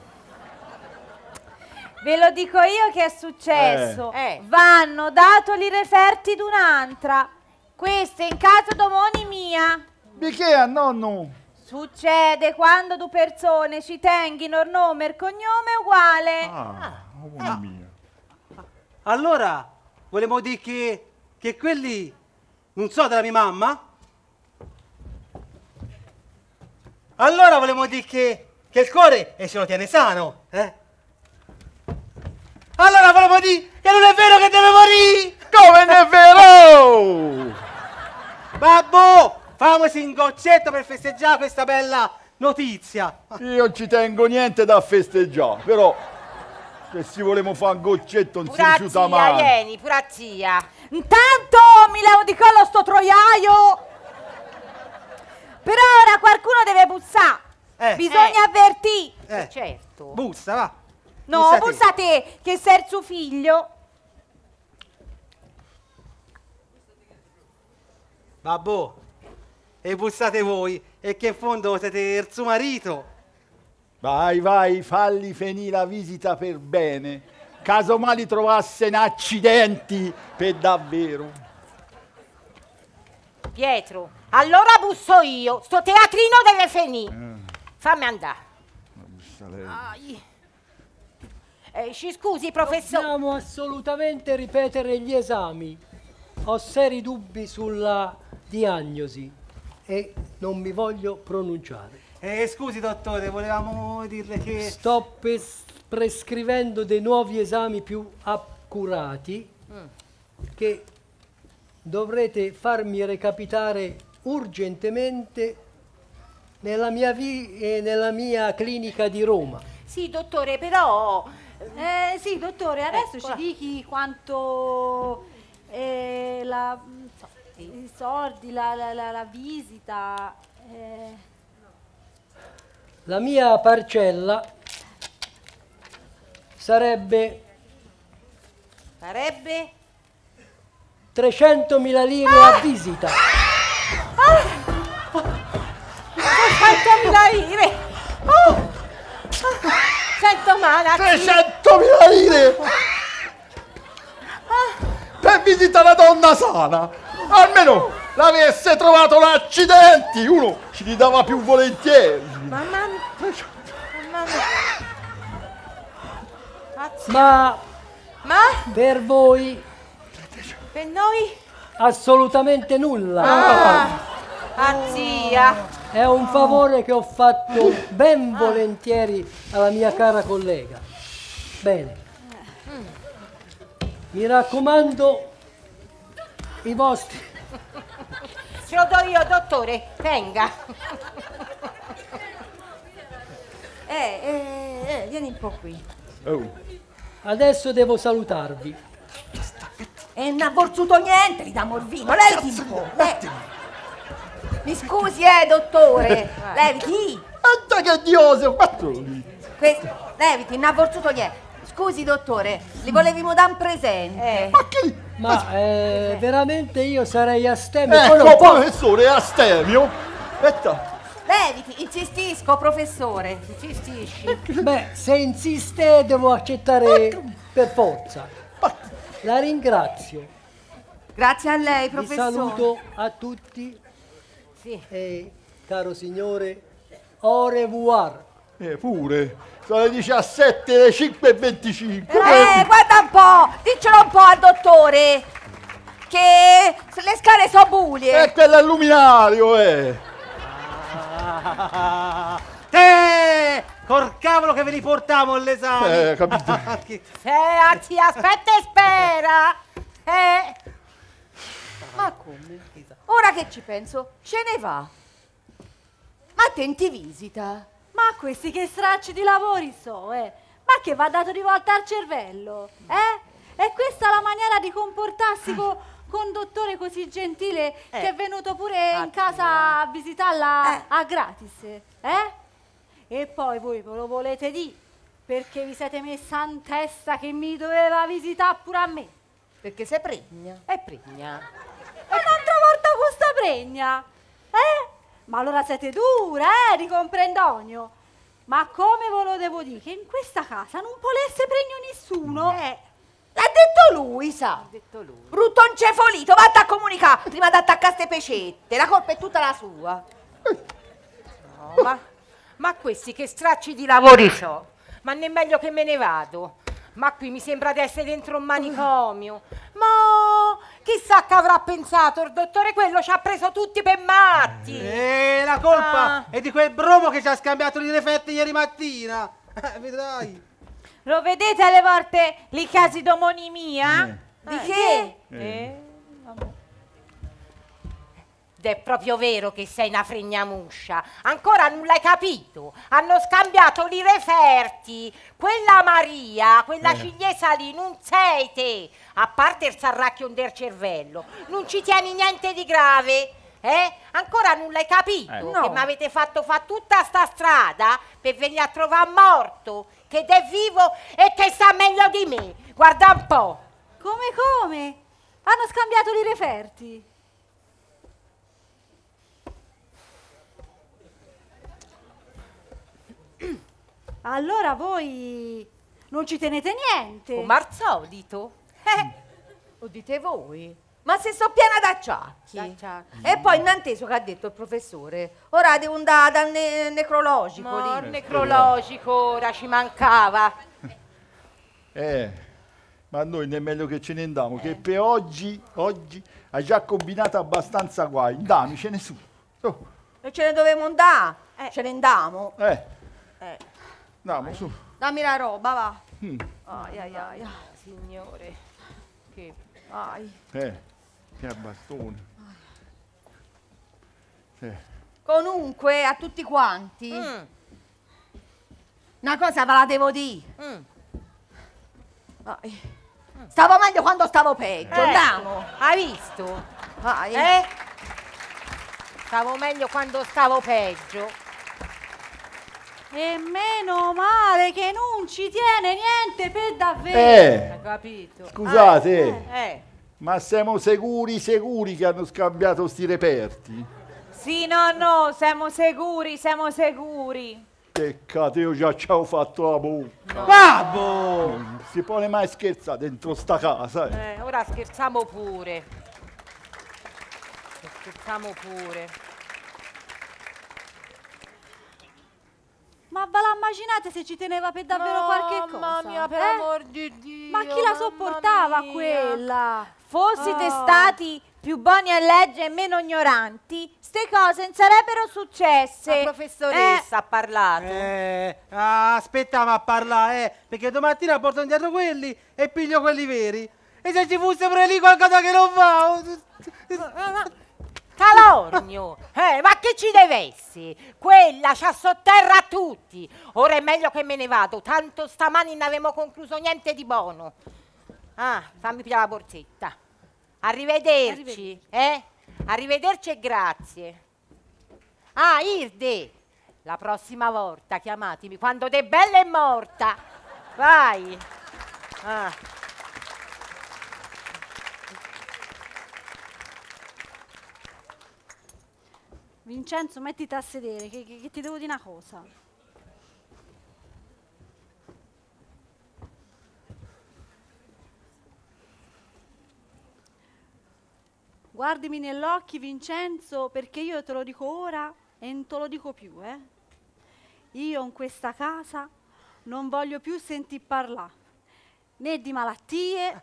Ve lo dico io che è successo. Eh. Eh. Vanno dato li referti d'un'altra. Questo in caso domani mia. Di che a nonno? Succede quando due persone ci tenghino il nome e il cognome uguale. Ah, oh mia. Allora, volevo dire che, che quelli non so della mia mamma? Allora volevo dire che, che il cuore e se lo tiene sano, eh? Allora volevo dire che non è vero che deve morire! Come non è vero? Babbo, famosi un goccetto per festeggiare questa bella notizia. Io non ci tengo niente da festeggiare, però se si volevamo fare un goccetto non si Pura rifiuta zia, mai. vieni, pura zia. Intanto mi levo di collo sto troiaio. Per ora qualcuno deve bussare. Eh. Bisogna avvertire. Eh, Certo. bussa, va. No, bussa te. bussa te, che sei il suo figlio. Babbo, e bussate voi, e che in fondo siete il suo marito. Vai, vai, falli finire la visita per bene. Casomai li trovasse in accidenti per davvero. Pietro, allora busso io. Sto teatrino deve finire. Fammi andare. Ai. Eh, ci scusi, professore. Dobbiamo assolutamente ripetere gli esami. Ho seri dubbi sulla diagnosi. e non mi voglio pronunciare. Eh, scusi dottore, volevamo dirle che... Sto pes- prescrivendo dei nuovi esami più accurati mm. che dovrete farmi recapitare urgentemente nella mia, vi- eh, nella mia clinica di Roma. Sì, dottore, però... Eh, sì, dottore, adesso Eccola. ci dichi quanto... Eh, la, so, i soldi, la, la, la, la visita... Eh. La mia parcella sarebbe Sarebbe? trecentomila lire ah! a visita. trecentomila lire! Oh! cento mana! trecentomila lire! Per visitare una donna sana! Almeno l'avesse trovato un accidente! Uno ci li dava più volentieri! Mamma mia! Mamma mia! Ma, Ma? per voi Per noi? assolutamente nulla. Ah, ah zia! È un favore che ho fatto ben volentieri alla mia cara collega. Bene. Mi raccomando, i vostri... Ce lo do io, dottore, venga. Eh, eh, eh, vieni un po' qui. Oh. Adesso devo salutarvi. E non ha borsuto niente, gli diamo il vino. Leviti un po'. Le... Mi scusi, eh, dottore. Leviti. Guarda che dioso, patroni. Questo, leviti, non ha borsuto niente. Scusi, dottore, li volevimo dare un presente. Eh. Ma che... Ma eh, veramente io sarei astemio. Ecco, poi non posso- professore, è astemio. Aspetta. Leviti, insistisco, professore. Insistisci. Beh, se insiste devo accettare per forza. La ringrazio. Grazie a lei, Vi professore. saluto a tutti. Sì. E, caro signore, au revoir. Eh, pure. Sono le diciassette, le cinque e venticinque. Eh, guarda un po', diccelo un po' al dottore. Che le scale sono bulie. E quello è il luminario, eh. Te! Col cavolo che ve li portiamo all'esame! Eh, capito. Eh, zia, aspetta e spera. Eh. Ma come? Ora che ci penso, ce ne va. Ma tenti visita. Ma questi che stracci di lavori so, eh? Ma che va dato di volta al cervello, eh? È questa la maniera di comportarsi co- con un dottore così gentile Eh. che è venuto pure in casa a visitarla Eh. a gratis, eh? E poi voi ve lo volete dire perché vi siete messa in testa che mi doveva visitare pure a me? Perché sei pregna. È pregna. E un'altra volta questa pregna, eh? Ma allora siete dura, eh, di comprendonio. Ma come ve lo devo dire? Che in questa casa non volesse pregno nessuno. Eh, l'ha detto lui, sa. Ha detto lui. Brutto incefolito, vatta a comunicare prima di attaccare ste pecette. La colpa è tutta la sua. No, ma, ma questi che stracci di lavori so. Ma non è meglio che me ne vado. Ma qui mi sembra di essere dentro un manicomio. Ma chissà che avrà pensato il dottore, quello ci ha preso tutti per matti. E la colpa Ah. è di quel bromo che ci ha scambiato i refetti ieri mattina. Eh, vedrai. Lo vedete alle volte li casi d'omonimia? Di che? Eh, vabbè. Ed è proprio vero che sei una fregnamuscia. Ancora non l'hai capito. Hanno scambiato i referti. Quella Maria, quella Eh. ciliegia lì, non sei te. A parte il sarracchio del cervello. Non ci tieni niente di grave. Eh? Ancora non l'hai capito? Eh. No. Che mi avete fatto fare tutta sta strada per venire a trovare morto, che è vivo e che sta meglio di me. Guarda un po'. Come come? Hanno scambiato i referti. Allora voi non ci tenete niente. Come al solito. Eh, lo dite voi. Ma se so piena d'acciacchi. D'acciacchi. E poi inanteso che ha detto il professore. Ora devo andare dal ne- necrologico Ma lì. il necrologico ora ci mancava. Eh, ma noi non è meglio che ce ne andiamo, che per oggi, oggi ha già combinato abbastanza guai. Andiamo, ce ne su. Oh. E ce ne dovevamo andare. Eh. Ce ne andiamo. Eh. Eh. Andiamo, su. Dammi la roba, va. Mm. Ai, ai, ai, ai. Signore, che... Ai. Eh, che bastone. Eh. Comunque, a tutti quanti, Mm. una cosa ve la devo dire. Mm. Ai. Stavo meglio quando stavo peggio, Eh, andiamo. Hai visto? Vai. Eh? Stavo meglio quando stavo peggio. E meno male che non ci tiene niente per davvero. Eh. Hai capito? Scusate, Eh. eh. ma siamo sicuri, sicuri che hanno scambiato sti reperti? Sì, no, no, siamo sicuri, siamo sicuri. Peccato, io già ci ho fatto la bocca. Babbo! Non si può mai scherzare dentro sta casa. Eh. Eh, ora scherziamo pure. Scherziamo pure. Ma ve la immaginate se ci teneva per davvero No, qualche cosa? mamma mia, per eh? amor di Dio. Ma chi la mamma sopportava mia. quella? Fossite Oh. stati più buoni a leggere e meno ignoranti, ste cose non sarebbero successe. La professoressa ha parlato. Eh, ah, aspettiamo a parlare, eh, perché domattina porto indietro quelli e piglio quelli veri. E se ci fosse pure lì qualcosa che non va... Calornio, eh, ma che ci deve essere? Quella c'ha sotterra a tutti. Ora è meglio che me ne vado, tanto stamani non avevo concluso niente di buono. Ah, fammi pigliare la borsetta. Arrivederci, Arrivederci. eh? Arrivederci e grazie. Ah, Irde, la prossima volta chiamatemi quando De Bella è morta. Vai. Ah. Vincenzo, mettiti a sedere, che, che- che ti devo dire una cosa. Guardami negli occhi, Vincenzo, perché io te lo dico ora e non te lo dico più, eh. Io in questa casa non voglio più sentir parlare né di malattie,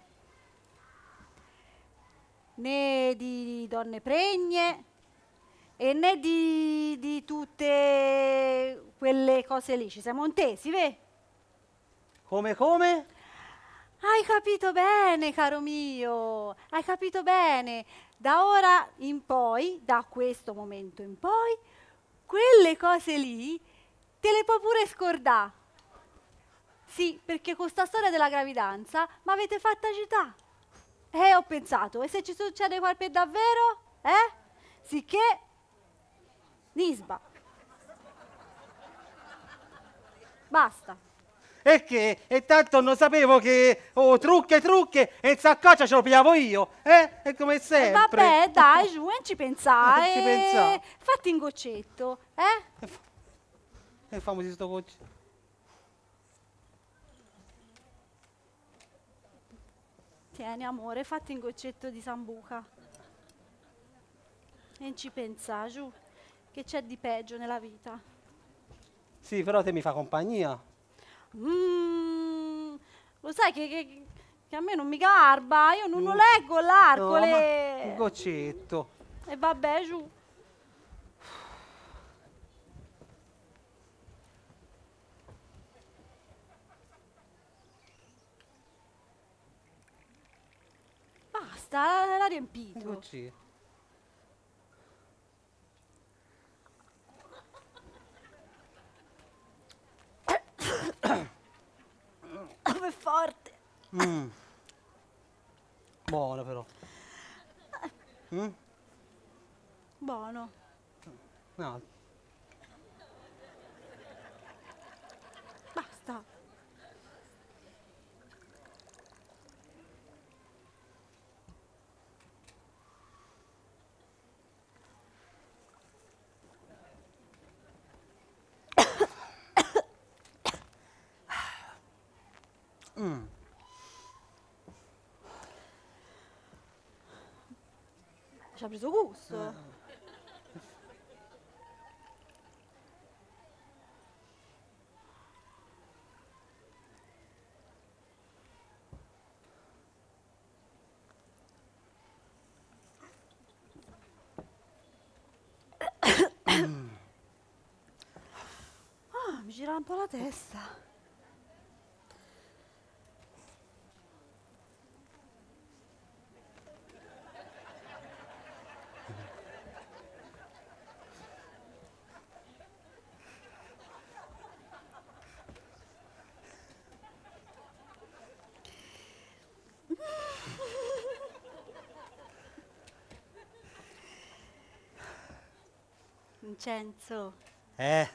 né di donne pregne, e né di, di tutte quelle cose lì. Ci siamo intesi, ve? Come, come? Hai capito bene, caro mio, hai capito bene. Da ora in poi, da questo momento in poi, quelle cose lì te le puoi pure scordare. Sì, perché con sta storia della gravidanza mi avete fatta agitare. E ho pensato, e se ci succede qualche davvero? Eh? Sicché Nisba. Basta. E che? E tanto non sapevo che... Oh, trucche, trucche, e il saccoccia ce lo pigliavo io, eh? E come E sempre. vabbè, dai, giù, non ci pensare. Non ci pensare. Fatti in goccetto, eh? E famosi sto coach. Tieni, amore, fatti in goccetto di sambuca. E non ci pensa, giù, che c'è di peggio nella vita. Sì, però te mi fa compagnia. Mm, lo sai che, che- che a me non mi garba, io non lo leggo No, l'arcole. ma un goccetto. E vabbè, giù. Basta, l'ha Un riempito. goccetto. Come forte. Mm. Buono però. Mm? Buono. No. Basta. Mm. Ci ha preso gusto. gira un po' la testa. Vincenzo, Eh, a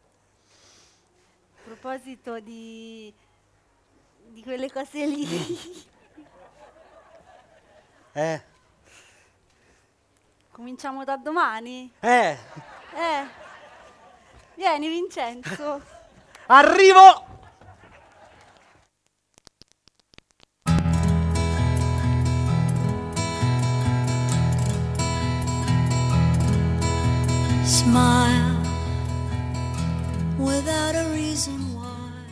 proposito di, di quelle cose lì, eh, cominciamo da domani? eh, Eh, vieni Vincenzo. arrivo! Smile without a reason why.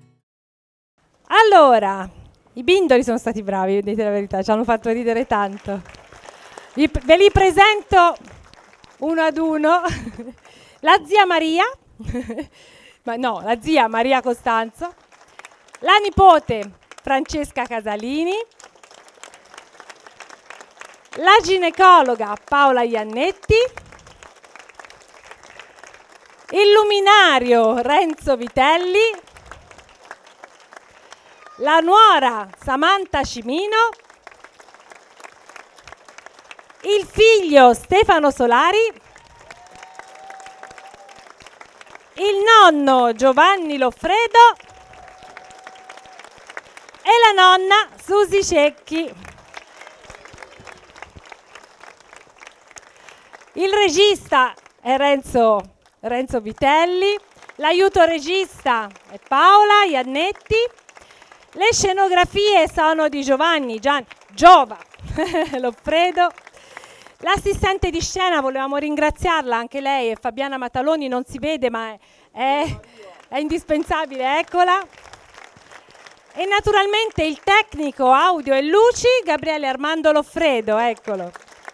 Allora, i bindoli sono stati bravi, dite la verità, ci hanno fatto ridere tanto. Vi- ve li presento uno ad uno. La zia Maria, ma no, la zia Maria Costanzo, la nipote Francesca Casalini, la ginecologa Paola Iannetti, il luminario Renzo Vitelli, la nuora Samantha Cimino, il figlio Stefano Solari, il nonno Giovanni Loffredo e la nonna Susi Cecchi. Il regista è Renzo, Renzo Vitelli, l'aiuto regista è Paola Iannetti, le scenografie sono di Giovanni Gian Giova Loffredo. L'assistente di scena, volevamo ringraziarla, anche lei è Fabiana Mataloni, non si vede ma è, è, è indispensabile, eccola. E naturalmente il tecnico audio e luci Gabriele Armando Loffredo, eccolo.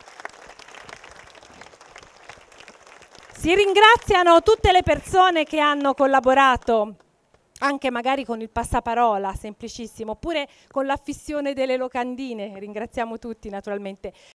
Si ringraziano tutte le persone che hanno collaborato, anche magari con il passaparola, semplicissimo, oppure con l'affissione delle locandine, ringraziamo tutti naturalmente.